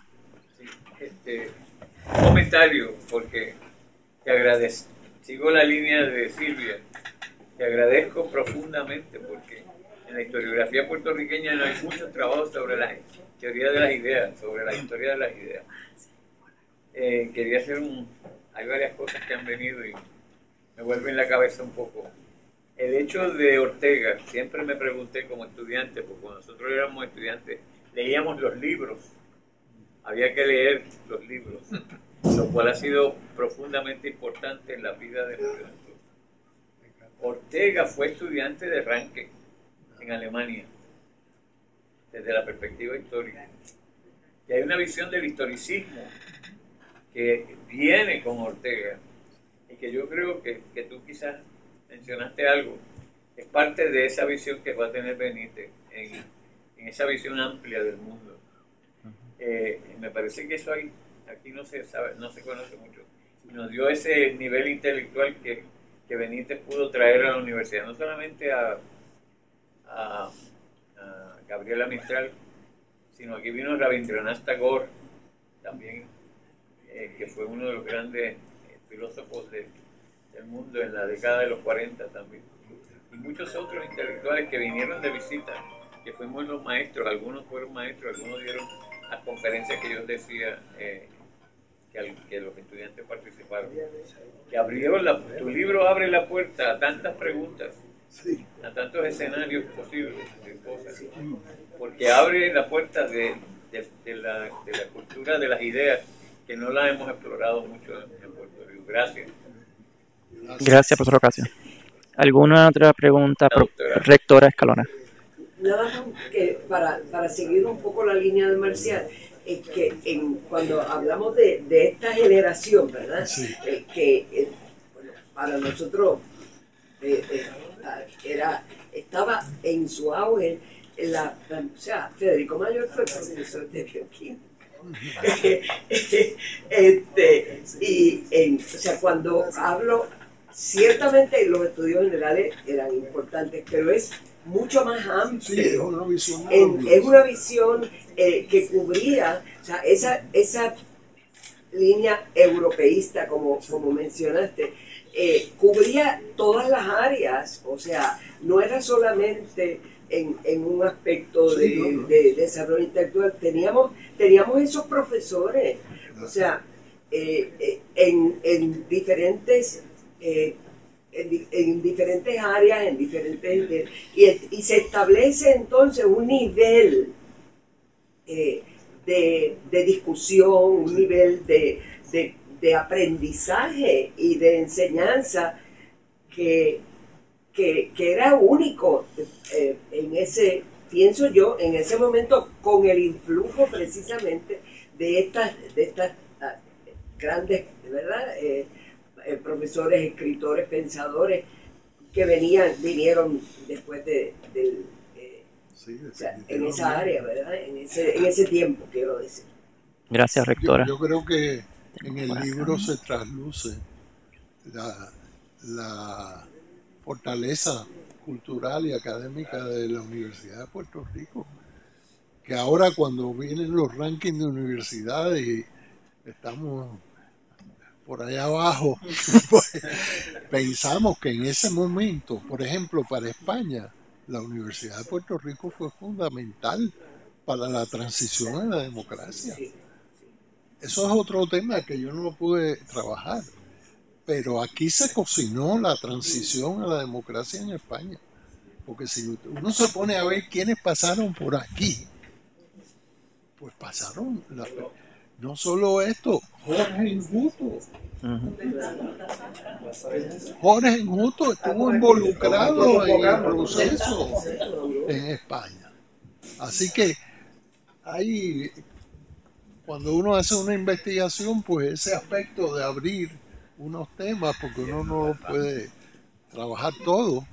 Un comentario, porque te agradezco. Sigo la línea de Silvia. Te agradezco profundamente porque en la historiografía puertorriqueña no hay muchos trabajos sobre la teoría de las ideas, sobre la historia de las ideas. Quería hacer hay varias cosas que han venido y me vuelven la cabeza un poco. El hecho de Ortega, siempre me pregunté como estudiante, porque cuando nosotros éramos estudiantes, leíamos los libros, había que leer los libros, lo cual ha sido profundamente importante en la vida de la juventud. Ortega fue estudiante de Ranke en Alemania, desde la perspectiva histórica. Y hay una visión del historicismo que viene con Ortega y que yo creo que tú quizás mencionaste algo, es parte de esa visión que va a tener Benítez en esa visión amplia del mundo. Me parece que eso aquí no se sabe, no se conoce mucho. Nos dio ese nivel intelectual que Benítez pudo traer a la universidad, no solamente a Gabriela Mistral, sino aquí vino Rabindranath Tagore también, que fue uno de los grandes filósofos del mundo en la década de los 40 también, y muchos otros intelectuales que vinieron de visita, que fuimos los maestros, algunos fueron maestros, algunos dieron las conferencias que yo decía que los estudiantes participaron, que tu libro abre la puerta a tantas preguntas, a tantos escenarios posibles de cosas, porque abre la puerta de la cultura de las ideas que no la hemos explorado mucho en Puerto Rico. Gracias. Gracias, profesor Ocasio. ¿Alguna otra pregunta, rectora Escalona? Nada más que para seguir un poco la línea de Marcial, es que cuando hablamos de esta generación, ¿verdad? Sí. Bueno, para nosotros estaba en su auge, o sea, Federico Mayor fue profesor de bioquímica. O sea, cuando hablo, ciertamente los estudios generales eran importantes, pero es mucho más amplio. Sí, es una visión que cubría, o sea, esa línea europeísta, como mencionaste, cubría todas las áreas, o sea, no era solamente en un aspecto de desarrollo intelectual. Teníamos esos profesores, o sea, en diferentes áreas, y se establece entonces un nivel de discusión, un nivel de aprendizaje y de enseñanza que era único pienso yo, en ese momento, con el influjo precisamente de estas grandes, ¿verdad? Profesores, escritores, pensadores que vinieron después o sea, en esa área, ¿verdad? En ese tiempo, quiero decir. Gracias, rectora. Yo creo que en el libro se trasluce la fortaleza cultural y académica de la Universidad de Puerto Rico, que ahora cuando vienen los rankings de universidades y estamos por allá abajo, pues, pensamos que en ese momento, por ejemplo, para España, la Universidad de Puerto Rico fue fundamental para la transición a la democracia. Eso es otro tema que yo no pude trabajar, pero aquí se cocinó la transición a la democracia en España, porque si uno se pone a ver quiénes pasaron por aquí, pues pasaron no solo esto, Jorge Enjuto. Jorge Enjuto estuvo involucrado en el proceso en España. Así que cuando uno hace una investigación, pues ese aspecto de abrir unos temas, porque uno no lo puede trabajar todo,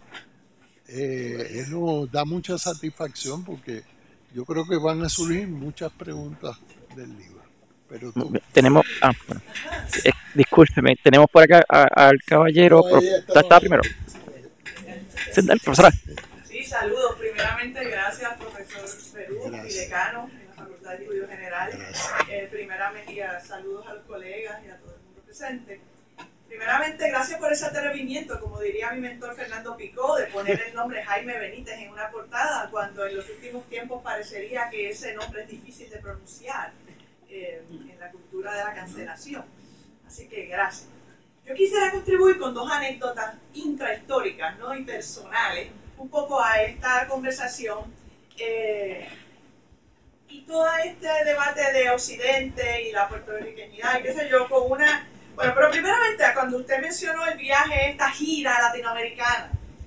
nos da mucha satisfacción, porque yo creo que van a surgir muchas preguntas del libro. Pero tú... Tenemos, bueno, discúlpeme, tenemos por acá al caballero. No, ¿Está primero? Profesora. Sí, saludos. Primeramente, gracias, profesor Perú y decano en la Facultad de Estudios Generales. Primeramente, saludos a los colegas y a todo el mundo presente. Primeramente, gracias por ese atrevimiento, como diría mi mentor Fernando Picó, de poner el nombre Jaime Benítez en una portada, cuando en los últimos tiempos parecería que ese nombre es difícil de pronunciar en la cultura de la cancelación. Así que gracias. Yo quisiera contribuir con dos anécdotas intrahistóricas, ¿no?, y personales, un poco a esta conversación y todo este debate de Occidente y la puertorriqueñidad y qué sé yo, con una... Bueno, pero primeramente, cuando usted mencionó el viaje, esta gira latinoamericana,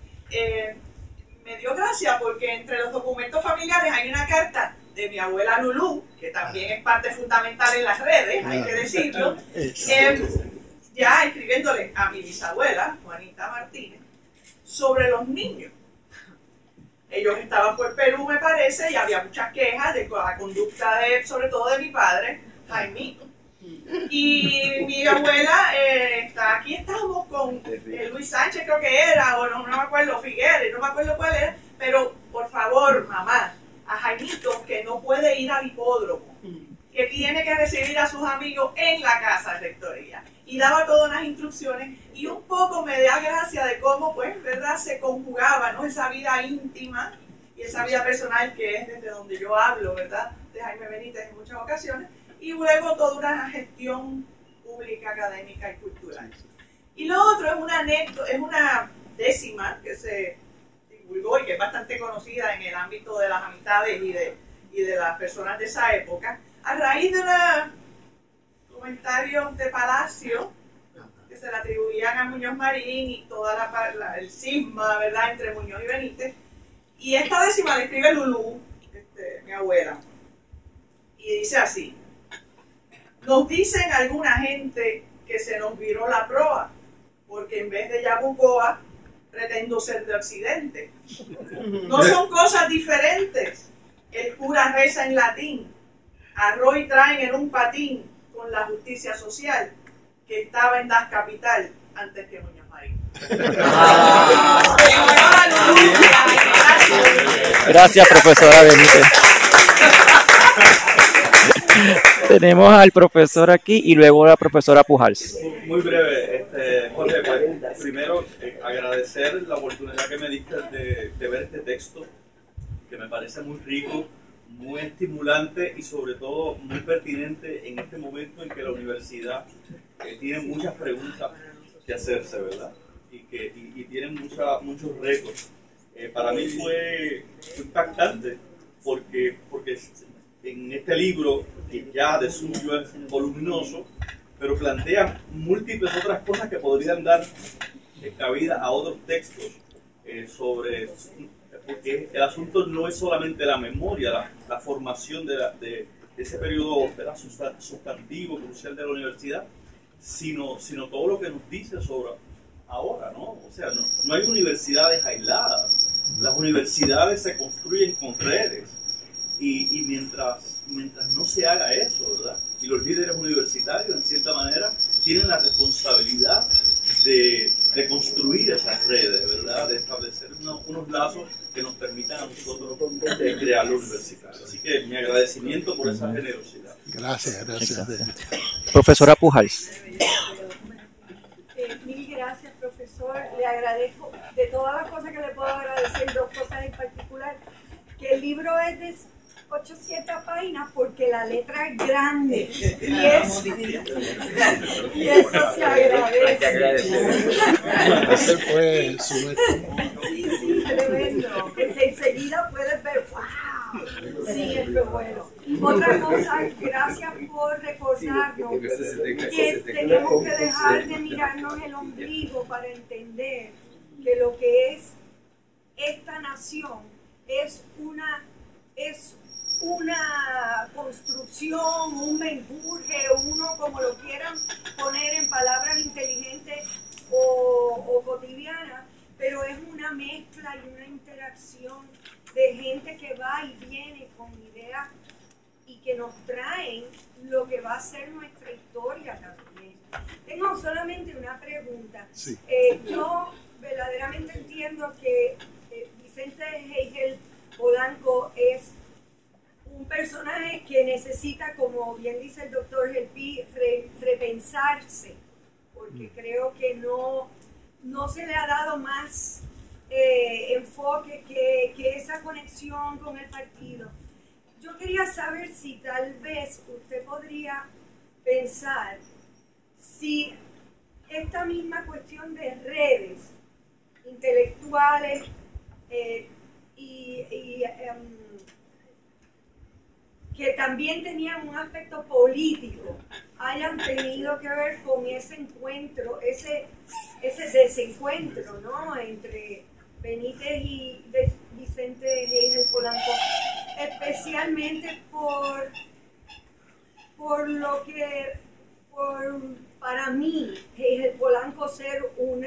me dio gracia porque entre los documentos familiares hay una carta de mi abuela Lulú, que también es parte fundamental en las redes, hay que decirlo, ya escribiéndole a mi bisabuela, Juanita Martínez, sobre los niños. Ellos estaban por Perú, me parece, y había muchas quejas de la conducta, sobre todo de mi padre, Jaimito. Y mi abuela, aquí estamos con Luis Sánchez, creo que era, o no me acuerdo, Figueres, no me acuerdo cuál era, pero por favor, mamá, a Jaimito, que no puede ir al hipódromo, que tiene que recibir a sus amigos en la casa de rectoría. Y daba todas las instrucciones, y un poco me da gracia de cómo, pues, ¿verdad?, se conjugaba, ¿no?, esa vida íntima y esa vida personal que es desde donde yo hablo, ¿verdad?, de Jaime Benítez en muchas ocasiones, y luego toda una gestión pública, académica y cultural. Y lo otro es una anécdota, es una décima que se divulgó y que es bastante conocida en el ámbito de las amistades y de las personas de esa época, a raíz de comentarios de Palacio que se le atribuían a Muñoz Marín y toda el cisma, ¿verdad?, entre Muñoz y Benítez. Y esta décima le escribe Lulú, mi abuela, y dice así: nos dicen alguna gente que se nos viró la proa, porque en vez de Yabucoa pretendo ser de Occidente. No son cosas diferentes. El cura reza en latín, a Roy traen en un patín con la justicia social, que estaba en Das Capital antes que Muñoz Marín. Gracias, profesora Benítez. Tenemos al profesor aquí y luego la profesora Pujals. Muy breve, Jorge, primero agradecer la oportunidad que me diste de ver este texto, que me parece muy rico, muy estimulante y sobre todo muy pertinente en este momento en que la universidad tiene muchas preguntas que hacerse, ¿verdad? Y tiene muchos retos. Para mí fue impactante porque en este libro, que ya de suyo es voluminoso, pero plantea múltiples otras cosas que podrían dar cabida a otros textos porque el asunto no es solamente la memoria, la formación de ese periodo, ¿verdad?, sustantivo, crucial de la universidad, sino todo lo que nos dice sobre ahora, ¿no? O sea, no hay universidades aisladas, las universidades se construyen con redes. Y mientras no se haga eso, ¿verdad?, y los líderes universitarios, en cierta manera, tienen la responsabilidad de construir esas redes, ¿verdad?, de establecer unos lazos que nos permitan a nosotros crear la universidad. Así que mi agradecimiento por esa generosidad. Gracias. Profesora Pujals. Mil gracias, profesor. Le agradezco, de todas las cosas que le puedo agradecer, dos cosas en particular: que el libro es de 800 páginas porque la letra es grande y eso se agradece. Ese fue su... Sí, tremendo. Porque enseguida puedes ver, wow, sí, es lo bueno. Otra cosa, gracias por recordarnos que tenemos que dejar de mirarnos el ombligo para entender que lo que es esta nación es una construcción, un menjurje, uno como lo quieran poner en palabras inteligentes o cotidianas, pero es una mezcla y una interacción de gente que va y viene con ideas y que nos traen lo que va a ser nuestra historia también. Tengo solamente una pregunta. Sí. Yo verdaderamente entiendo que Vicente Hegel Polanco es un personaje que necesita, como bien dice el doctor Gelpi, repensarse, porque creo que no se le ha dado más enfoque que esa conexión con el partido. Yo quería saber si tal vez usted podría pensar si esta misma cuestión de redes intelectuales que también tenían un aspecto político hayan tenido que ver con ese encuentro, ese desencuentro, ¿no?, entre Benítez y Vicente Hegel Polanco, especialmente para mí, Hegel Polanco ser un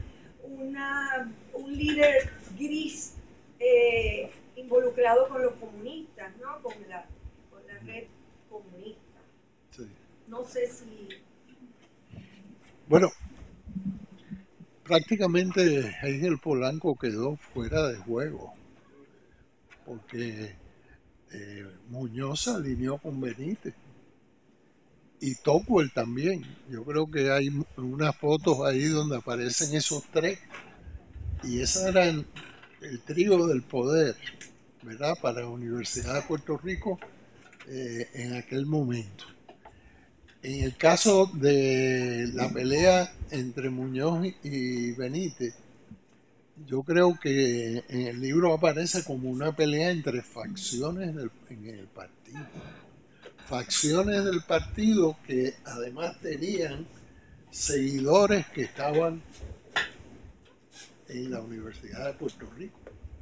líder gris involucrado con los comunistas, ¿no?, con la red comunista. Sí. No sé si... Bueno, prácticamente Hegel Polanco quedó fuera de juego, porque Muñoz se alineó con Benítez y Tocqueville también. Yo creo que hay unas fotos ahí donde aparecen esos tres, y ese era el trío del poder, ¿verdad?, para la Universidad de Puerto Rico en aquel momento. En el caso de la pelea entre Muñoz y Benítez, yo creo que en el libro aparece como una pelea entre facciones en el partido. Facciones del partido que además tenían seguidores que estaban en la Universidad de Puerto Rico.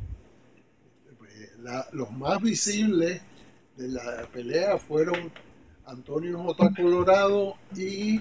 Los más visibles de la pelea fueron Antonio J. Colorado y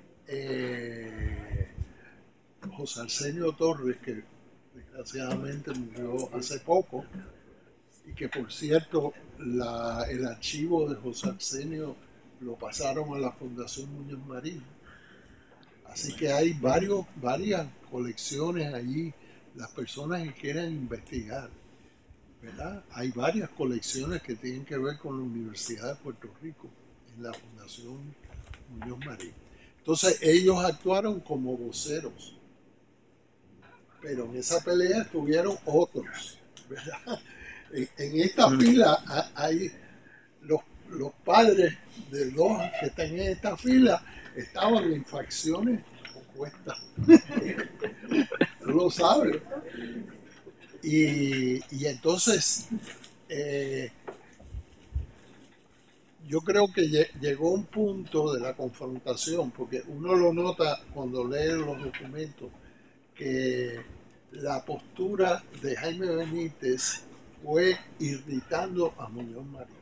José Arsenio Torres, que desgraciadamente murió hace poco, y que por cierto el archivo de José Arsenio lo pasaron a la Fundación Muñoz Marín. Así que hay varias colecciones allí, las personas que quieran investigar, ¿verdad? Hay varias colecciones que tienen que ver con la Universidad de Puerto Rico, en la Fundación Muñoz Marín. Entonces ellos actuaron como voceros, pero en esa pelea estuvieron otros, ¿verdad? En esta fila hay los padres de los que están en esta fila estaban en facciones opuestas. Tú lo sabes. Y entonces yo creo que llegó un punto de la confrontación, porque uno lo nota cuando lee los documentos, que la postura de Jaime Benítez fue irritando a Muñoz Marín.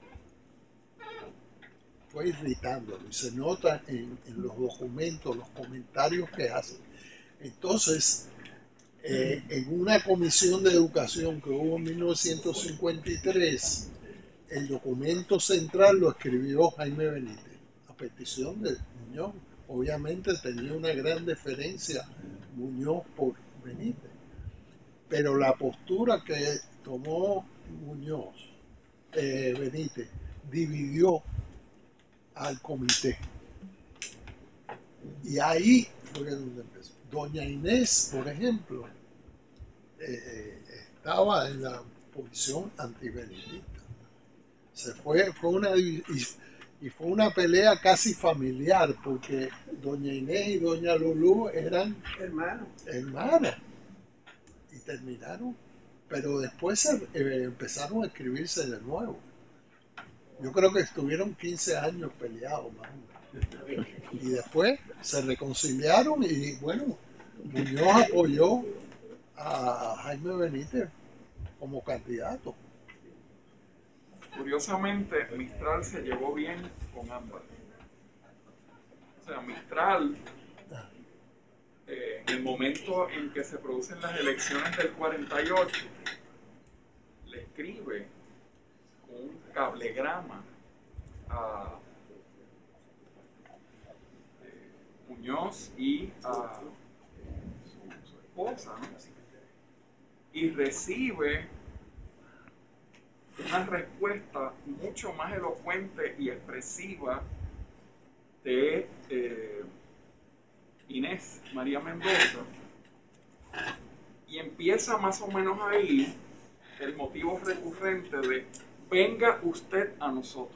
Fue irritándolo, y se nota en los documentos, los comentarios que hacen. Entonces, en una comisión de educación que hubo en 1953, el documento central lo escribió Jaime Benítez, a petición de Muñoz. Obviamente tenía una gran deferencia Muñoz por Benítez, pero la postura que tomó Benítez dividió al comité, y ahí fue donde empezó. Doña Inés, por ejemplo, estaba en la posición antibenitista. Fue una pelea casi familiar, porque doña Inés y doña Lulú eran hermanas y terminaron, pero después empezaron a escribirse de nuevo. Yo creo que estuvieron 15 años peleados más o menos. Y después se reconciliaron y bueno, Muñoz apoyó a Jaime Benítez como candidato. Curiosamente, Mistral se llevó bien con ambas. O sea, Mistral, en el momento en que se producen las elecciones del 48, le escribe un cablegrama a Muñoz y a su esposa, ¿no? Y recibe una respuesta mucho más elocuente y expresiva de Inés María Mendoza, y empieza más o menos ahí el motivo recurrente de venga usted a nosotros.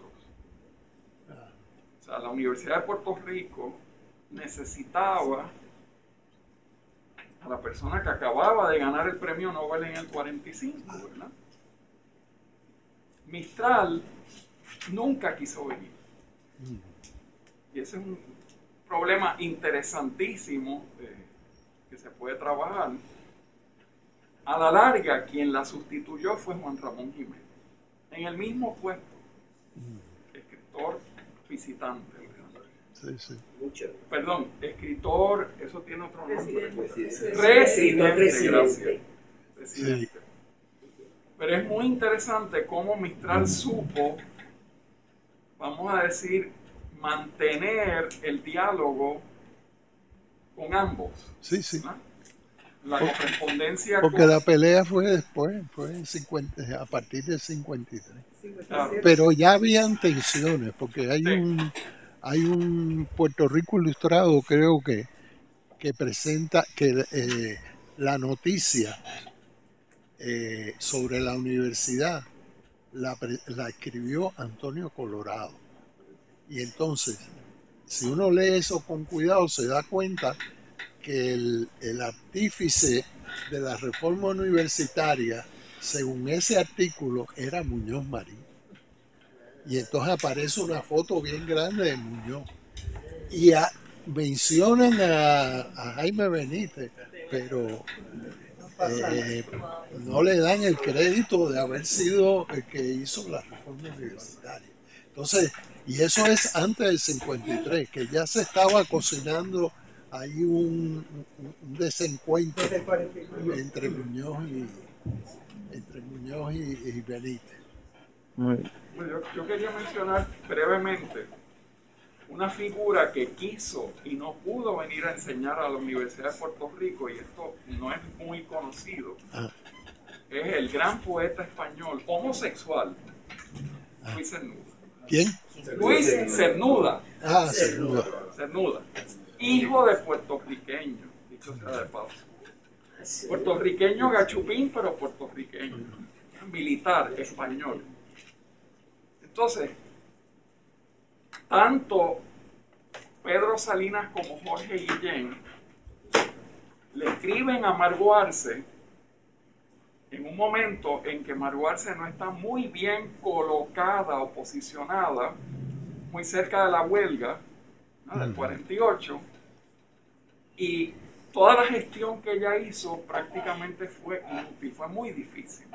O sea, la Universidad de Puerto Rico necesitaba a la persona que acababa de ganar el premio Nobel en el 45, ¿verdad? Mistral nunca quiso venir. Y ese es un problema interesantísimo que se puede trabajar. A la larga, quien la sustituyó fue Juan Ramón Jiménez, en el mismo puesto, escritor visitante. Sí, sí. Perdón, escritor, eso tiene otro nombre. Residente. Gracias. Residente. Sí. Pero es muy interesante cómo Mistral supo, vamos a decir, mantener el diálogo con ambos. Sí, sí. ¿No? La correspondencia. Porque la pelea fue después, fue en 50, a partir del 53. Claro. Pero ya habían tensiones, porque hay un Puerto Rico Ilustrado, creo que presenta que la noticia sobre la universidad la escribió Antonio Colorado. Y entonces, si uno lee eso con cuidado, se da cuenta que el artífice de la reforma universitaria, según ese artículo, era Muñoz Marín. Y entonces aparece una foto bien grande de Muñoz. Y mencionan a Jaime Benítez, pero no le dan el crédito de haber sido el que hizo la reforma universitaria. Entonces, y eso es antes del 53, que ya se estaba cocinando ahí un desencuentro entre Muñoz y Benítez. Yo quería mencionar brevemente una figura que quiso y no pudo venir a enseñar a la Universidad de Puerto Rico, y esto no es muy conocido. Es el gran poeta español homosexual, Luis Cernuda. ¿Quién? Luis Cernuda. Cernuda. Cernuda. Hijo de puertorriqueño, dicho sea de paso. Puertorriqueño gachupín, pero puertorriqueño. Militar, español. Entonces, tanto Pedro Salinas como Jorge Guillén le escriben a Margot Arce en un momento en que Margot Arce no está muy bien colocada o posicionada, muy cerca de la huelga, ¿no?, del 48, y toda la gestión que ella hizo prácticamente fue inútil, fue muy difícil.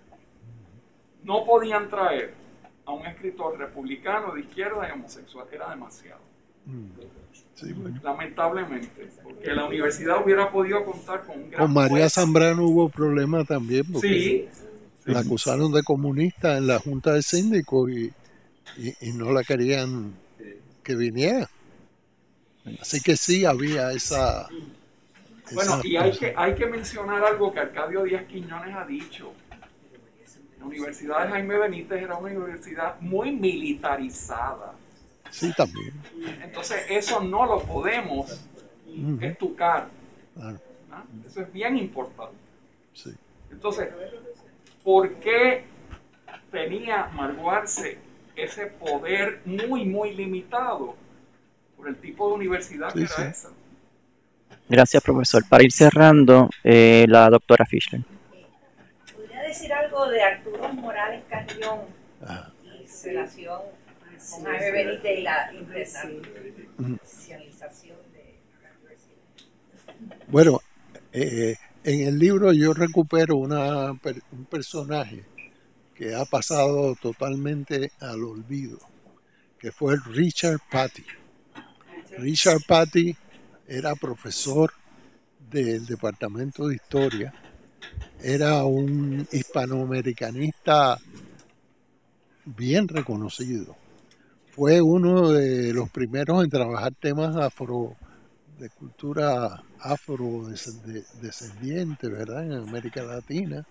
No podían traer a un escritor republicano de izquierda y homosexual, era demasiado. Sí, bueno. Lamentablemente, porque la universidad hubiera podido contar con un gran Con María poeta. Zambrano hubo problema también, porque Sí. la acusaron de comunista en la Junta de Síndicos y no la querían que viniera. Así que sí había esa... Bueno, y hay que mencionar algo que Arcadio Díaz Quiñones ha dicho. La Universidad de Jaime Benítez era una universidad muy militarizada. Sí, también. Entonces eso no lo podemos estucar. Claro. ¿No? Eso es bien importante. Sí. Entonces, ¿por qué tenía Margot Arce ese poder muy, muy limitado? Por el tipo de universidad que era esa. Gracias, profesor. Para ir cerrando, la doctora Fischler. ¿Podría decir algo de Arturo Morales Carrión y su relación con Jaime Benítez y la internacionalización de la universidad? Bueno, en el libro yo recupero un personaje que ha pasado totalmente al olvido, que fue Richard Patty. Richard Patty era profesor del Departamento de Historia, era un hispanoamericanista bien reconocido. fue uno de los primeros en trabajar temas de cultura afrodescendiente, ¿verdad? En América Latina.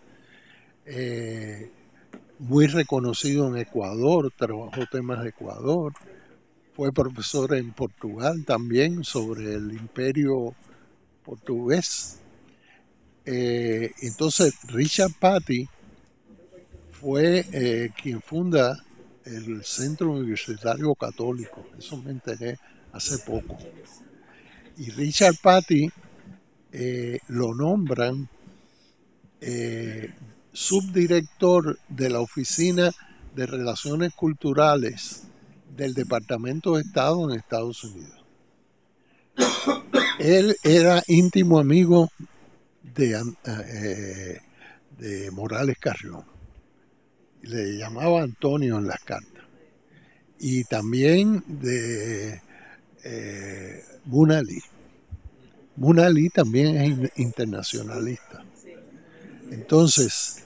Muy reconocido en Ecuador, trabajó temas de Ecuador. Fue profesor en Portugal también sobre el imperio portugués. Entonces, Richard Patty fue quien funda el Centro Universitario Católico. Eso me enteré hace poco. Y Richard Patty lo nombran subdirector de la Oficina de Relaciones Culturales del Departamento de Estado en Estados Unidos. Él era íntimo amigo de Morales Carrión. Le llamaba Antonio en las cartas. Y también de Buna Lee. Buna Lee también es internacionalista. Entonces,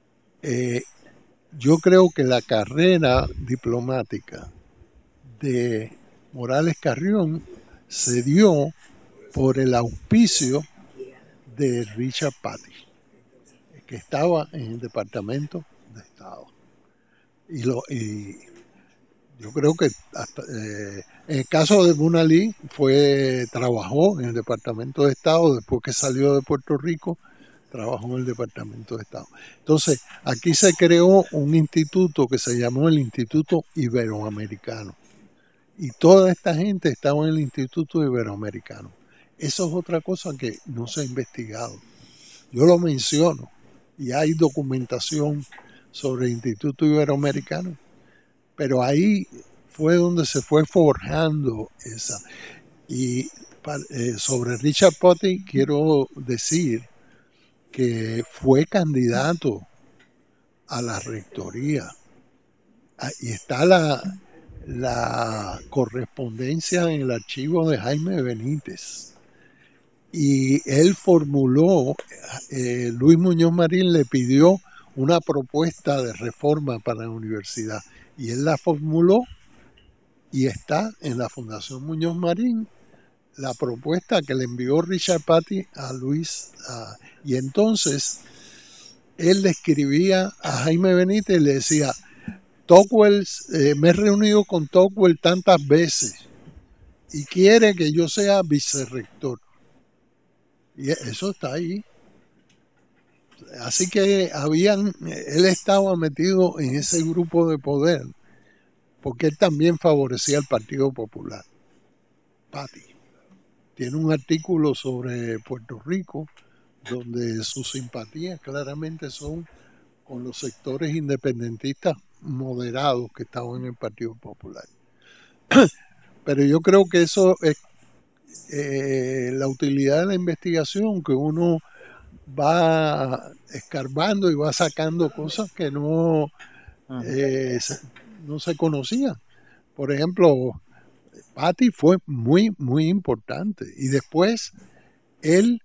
yo creo que la carrera diplomática de Morales Carrión se dio por el auspicio de Richard Patty, que estaba en el Departamento de Estado. Y yo creo que hasta, en el caso de Buna Lee trabajó en el Departamento de Estado después que salió de Puerto Rico. Trabajó en el Departamento de Estado. Entonces, aquí se creó un instituto que se llamó el Instituto Iberoamericano. Y toda esta gente estaba en el Instituto Iberoamericano. Eso es otra cosa que no se ha investigado. Yo lo menciono y hay documentación sobre el Instituto Iberoamericano, pero ahí fue donde se fue forjando esa. Y sobre Richard Patty quiero decir que fue candidato a la rectoría. Y está la correspondencia en el archivo de Jaime Benítez. Y él formuló, Luis Muñoz Marín le pidió una propuesta de reforma para la universidad. Y él la formuló y está en la Fundación Muñoz Marín la propuesta que le envió Richard Patty a Luis. Y entonces él le escribía a Jaime Benítez y le decía, Tocqueville, me he reunido con Tocqueville tantas veces y quiere que yo sea vicerrector. Y eso está ahí. Así que él estaba metido en ese grupo de poder porque él también favorecía al Partido Popular. Patty tiene un artículo sobre Puerto Rico donde sus simpatías claramente son con los sectores independentistas moderados que estaban en el Partido Popular. Pero yo creo que eso es la utilidad de la investigación, que uno va escarbando y va sacando cosas que no se conocían. Por ejemplo, Patty fue muy, muy importante. Y después él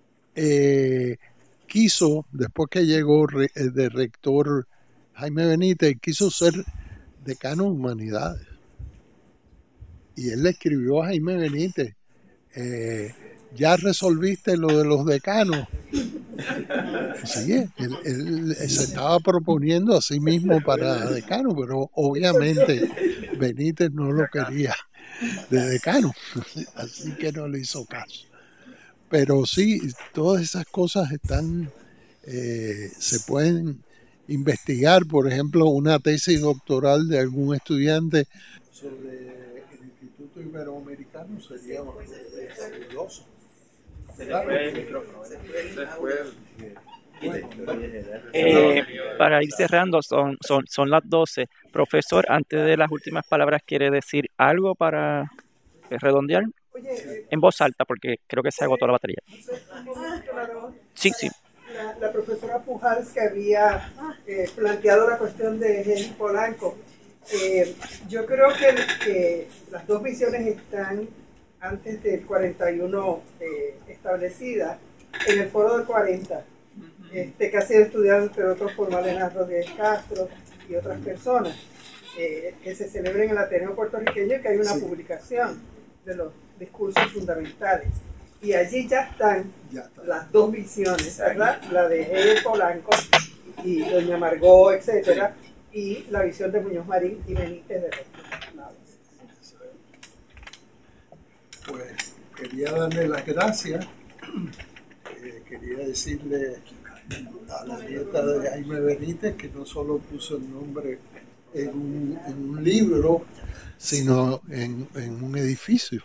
quiso, después que llegó de rector Jaime Benítez, quiso ser decano de humanidades. Y él le escribió a Jaime Benítez, ¿ya resolviste lo de los decanos? Sí, él se estaba proponiendo a sí mismo para decano, pero obviamente Benítez no lo quería de decano, así que no le hizo caso. Pero sí, todas esas cosas se pueden investigar. Por ejemplo, una tesis doctoral de algún estudiante sobre el Instituto Iberoamericano sería fabuloso. Para ir cerrando, son las 12. Profesor, antes de las últimas palabras, ¿quiere decir algo para redondear? En voz alta, porque creo que se agotó la batería. Sí. La profesora Pujals, que había planteado la cuestión de Henry Polanco, yo creo que las dos visiones están antes del 41 establecidas en el foro del 40, que ha sido estudiado entre otros por Malena Rodríguez Castro y otras personas. que se celebra en el Ateneo Puertorriqueño y que hay una publicación de los discursos fundamentales. Y allí ya están las dos visiones, ¿verdad? La de G. Polanco y doña Margot, etcétera, y la visión de Muñoz Marín y Benítez de Rosales. Pues quería darle las gracias, quería decirle a la nieta de Jaime Benítez que no solo puso el nombre en un libro, sino en un edificio.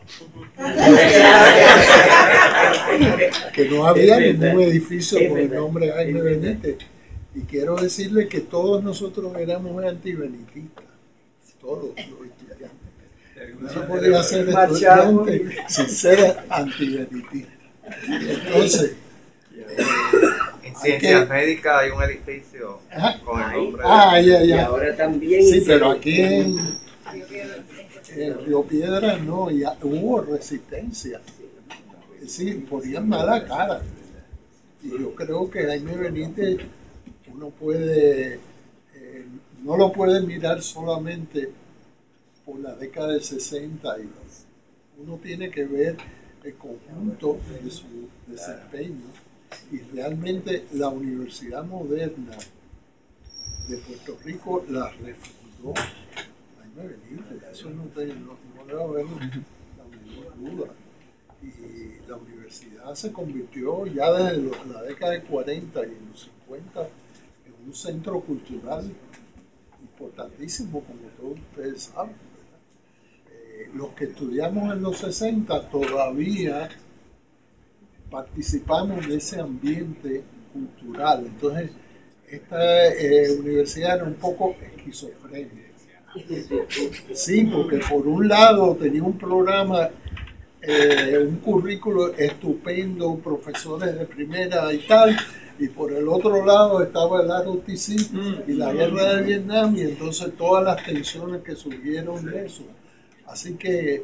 Que no había ningún edificio con el nombre Jaime Benítez. Y quiero decirle que todos nosotros éramos antibenitistas, todos los estudiantes. No se podía ser estudiante sin ser antibenitista. Entonces, en ciencias médicas hay un edificio con el nombre Y ahora también. Sí, pero aquí en Río Piedras no, ya hubo resistencia. Sí, ponían mala cara. Y yo creo que Jaime Benítez uno puede, no lo puede mirar solamente por la década del 60. Uno tiene que ver el conjunto de su desempeño. Y realmente la Universidad Moderna de Puerto Rico la refundó Jaime Benítez. Eso no debe haber la menor duda. Y la universidad se convirtió ya desde la década de 40 y en los 50 en un centro cultural importantísimo, como todos ustedes saben. Los que estudiamos en los 60 todavía participamos de ese ambiente cultural. Entonces, esta universidad era un poco esquizofrénica. Sí, porque por un lado tenía un programa, un currículo estupendo, profesores de primera y tal, y por el otro lado estaba el ROTC y la guerra de Vietnam, y entonces todas las tensiones que surgieron de eso. Así que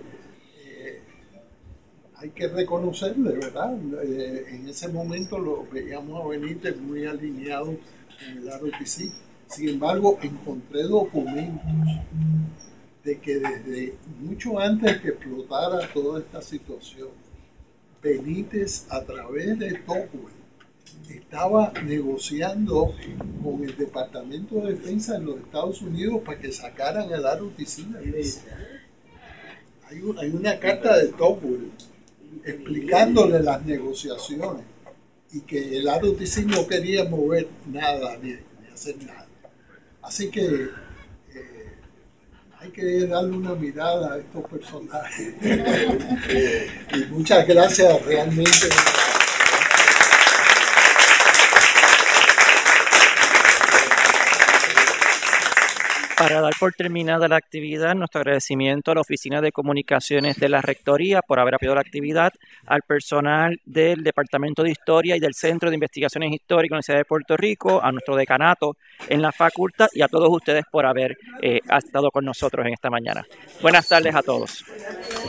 hay que reconocerle, ¿verdad? En ese momento lo veíamos a Benítez muy alineado con el ROTC. Sin embargo, encontré documentos de que desde mucho antes que explotara toda esta situación, Benítez, a través de Tocqueville, estaba negociando con el Departamento de Defensa de los Estados Unidos para que sacaran el ROTC. Hay una carta de Tocqueville explicándole las negociaciones y que el ROTC no quería mover nada ni hacer nada. Así que hay que darle una mirada a estos personajes. Y muchas gracias realmente. Para dar por terminada la actividad, nuestro agradecimiento a la Oficina de Comunicaciones de la Rectoría por haber apoyado la actividad, al personal del Departamento de Historia y del Centro de Investigaciones Históricas de la Universidad de Puerto Rico, a nuestro decanato en la facultad y a todos ustedes por haber estado con nosotros en esta mañana. Buenas tardes a todos.